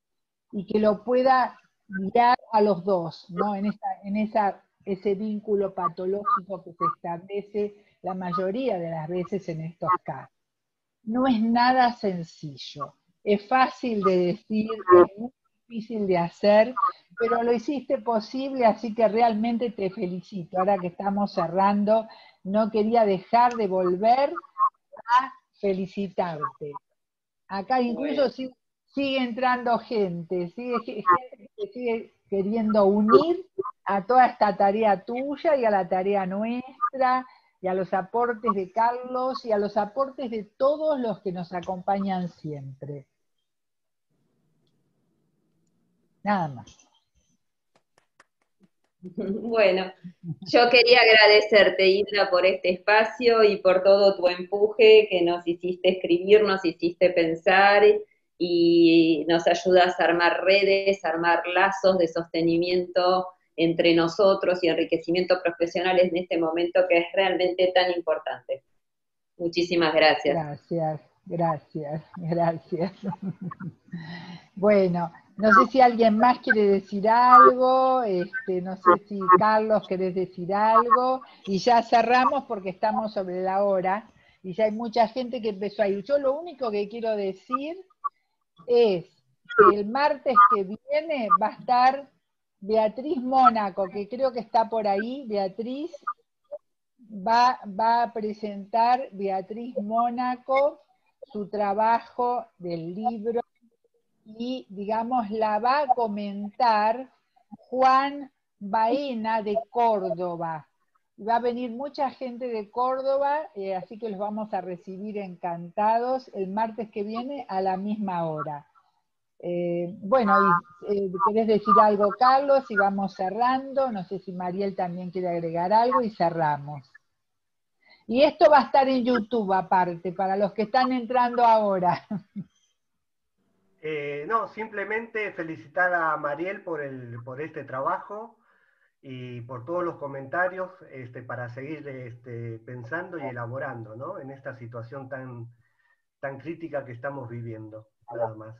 y que lo pueda guiar a los dos, ¿no? En, esa, en esa, ese vínculo patológico que se establece la mayoría de las veces en estos casos. No es nada sencillo, es fácil de decir, es muy difícil de hacer, pero lo hiciste posible, así que realmente te felicito. Ahora que estamos cerrando, no quería dejar de volver a felicitarte. Acá incluso sigue, sigue entrando gente, sigue gente que sigue queriendo unir a toda esta tarea tuya y a la tarea nuestra, y a los aportes de Carlos, y a los aportes de todos los que nos acompañan siempre. Nada más. Bueno, yo quería agradecerte, Hilda, por este espacio y por todo tu empuje que nos hiciste escribir, nos hiciste pensar y nos ayudas a armar redes, a armar lazos de sostenimiento entre nosotros y enriquecimiento profesional en este momento que es realmente tan importante. Muchísimas gracias. Gracias, gracias, gracias. Bueno, No sé si alguien más quiere decir algo, este, no sé si Carlos querés decir algo, y ya cerramos porque estamos sobre la hora, y ya hay mucha gente que empezó a ir. Yo lo único que quiero decir es que el martes que viene va a estar Beatriz Mónaco, que creo que está por ahí. Beatriz va, va a presentar, Beatriz Mónaco, su trabajo del libro, y, digamos, la va a comentar Juan Baena de Córdoba. Va a venir mucha gente de Córdoba, eh, así que los vamos a recibir encantados el martes que viene a la misma hora. Eh, bueno, y, eh, ¿querés decir algo, Carlos? Y vamos cerrando. No sé si Mariel también quiere agregar algo y cerramos. Y esto va a estar en YouTube aparte, para los que están entrando ahora. Eh, no, simplemente felicitar a Mariel por, el, por este trabajo y por todos los comentarios este, para seguir este, pensando y elaborando, ¿no? En esta situación tan, tan crítica que estamos viviendo, nada más.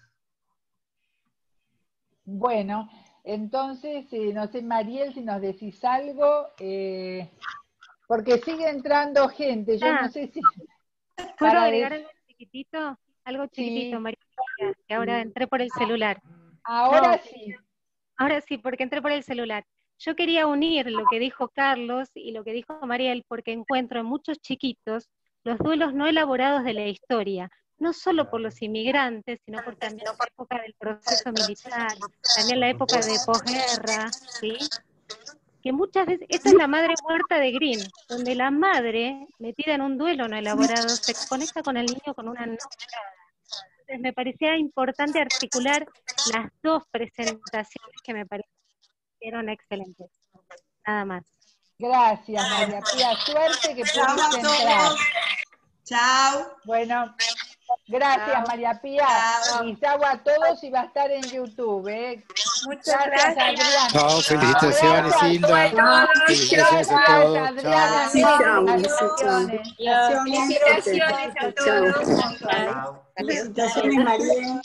Bueno, entonces, eh, no sé, Mariel, si nos decís algo, eh, porque sigue entrando gente, yo Ah, no sé si... ¿Puedo para agregar de- algo chiquitito? Algo chiquitito, Sí. María, que ahora entré por el celular. Ahora No, sí. ahora sí, porque entré por el celular. Yo quería unir lo que dijo Carlos y lo que dijo Mariel, porque encuentro en muchos chiquitos los duelos no elaborados de la historia, no solo por los inmigrantes, sino por también la época del proceso militar, también la época de posguerra, ¿sí? Que muchas veces, esta es la madre muerta de Green, donde la madre, metida en un duelo no elaborado, se conecta con el niño con una no mirada. Entonces me parecía importante articular las dos presentaciones que me parecieron excelentes. Nada más. Gracias, María Pía. Suerte que Chao a pudiste entrar. todos. Chao. Bueno, gracias, Chao. María Pía. Chao. Y chau a todos, y va a estar en YouTube. ¿eh? Muchas Gracias, gracias. Adrián. Chao, felicitaciones, Gracias. Hilda. Felicitaciones a Gracias, todos. Adriana. Chao. Felicitaciones. Felicitaciones a todos. Chao. Felicitaciones, María.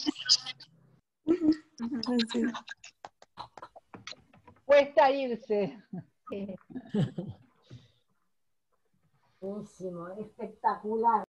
Cuesta irse. Buenísimo, espectacular.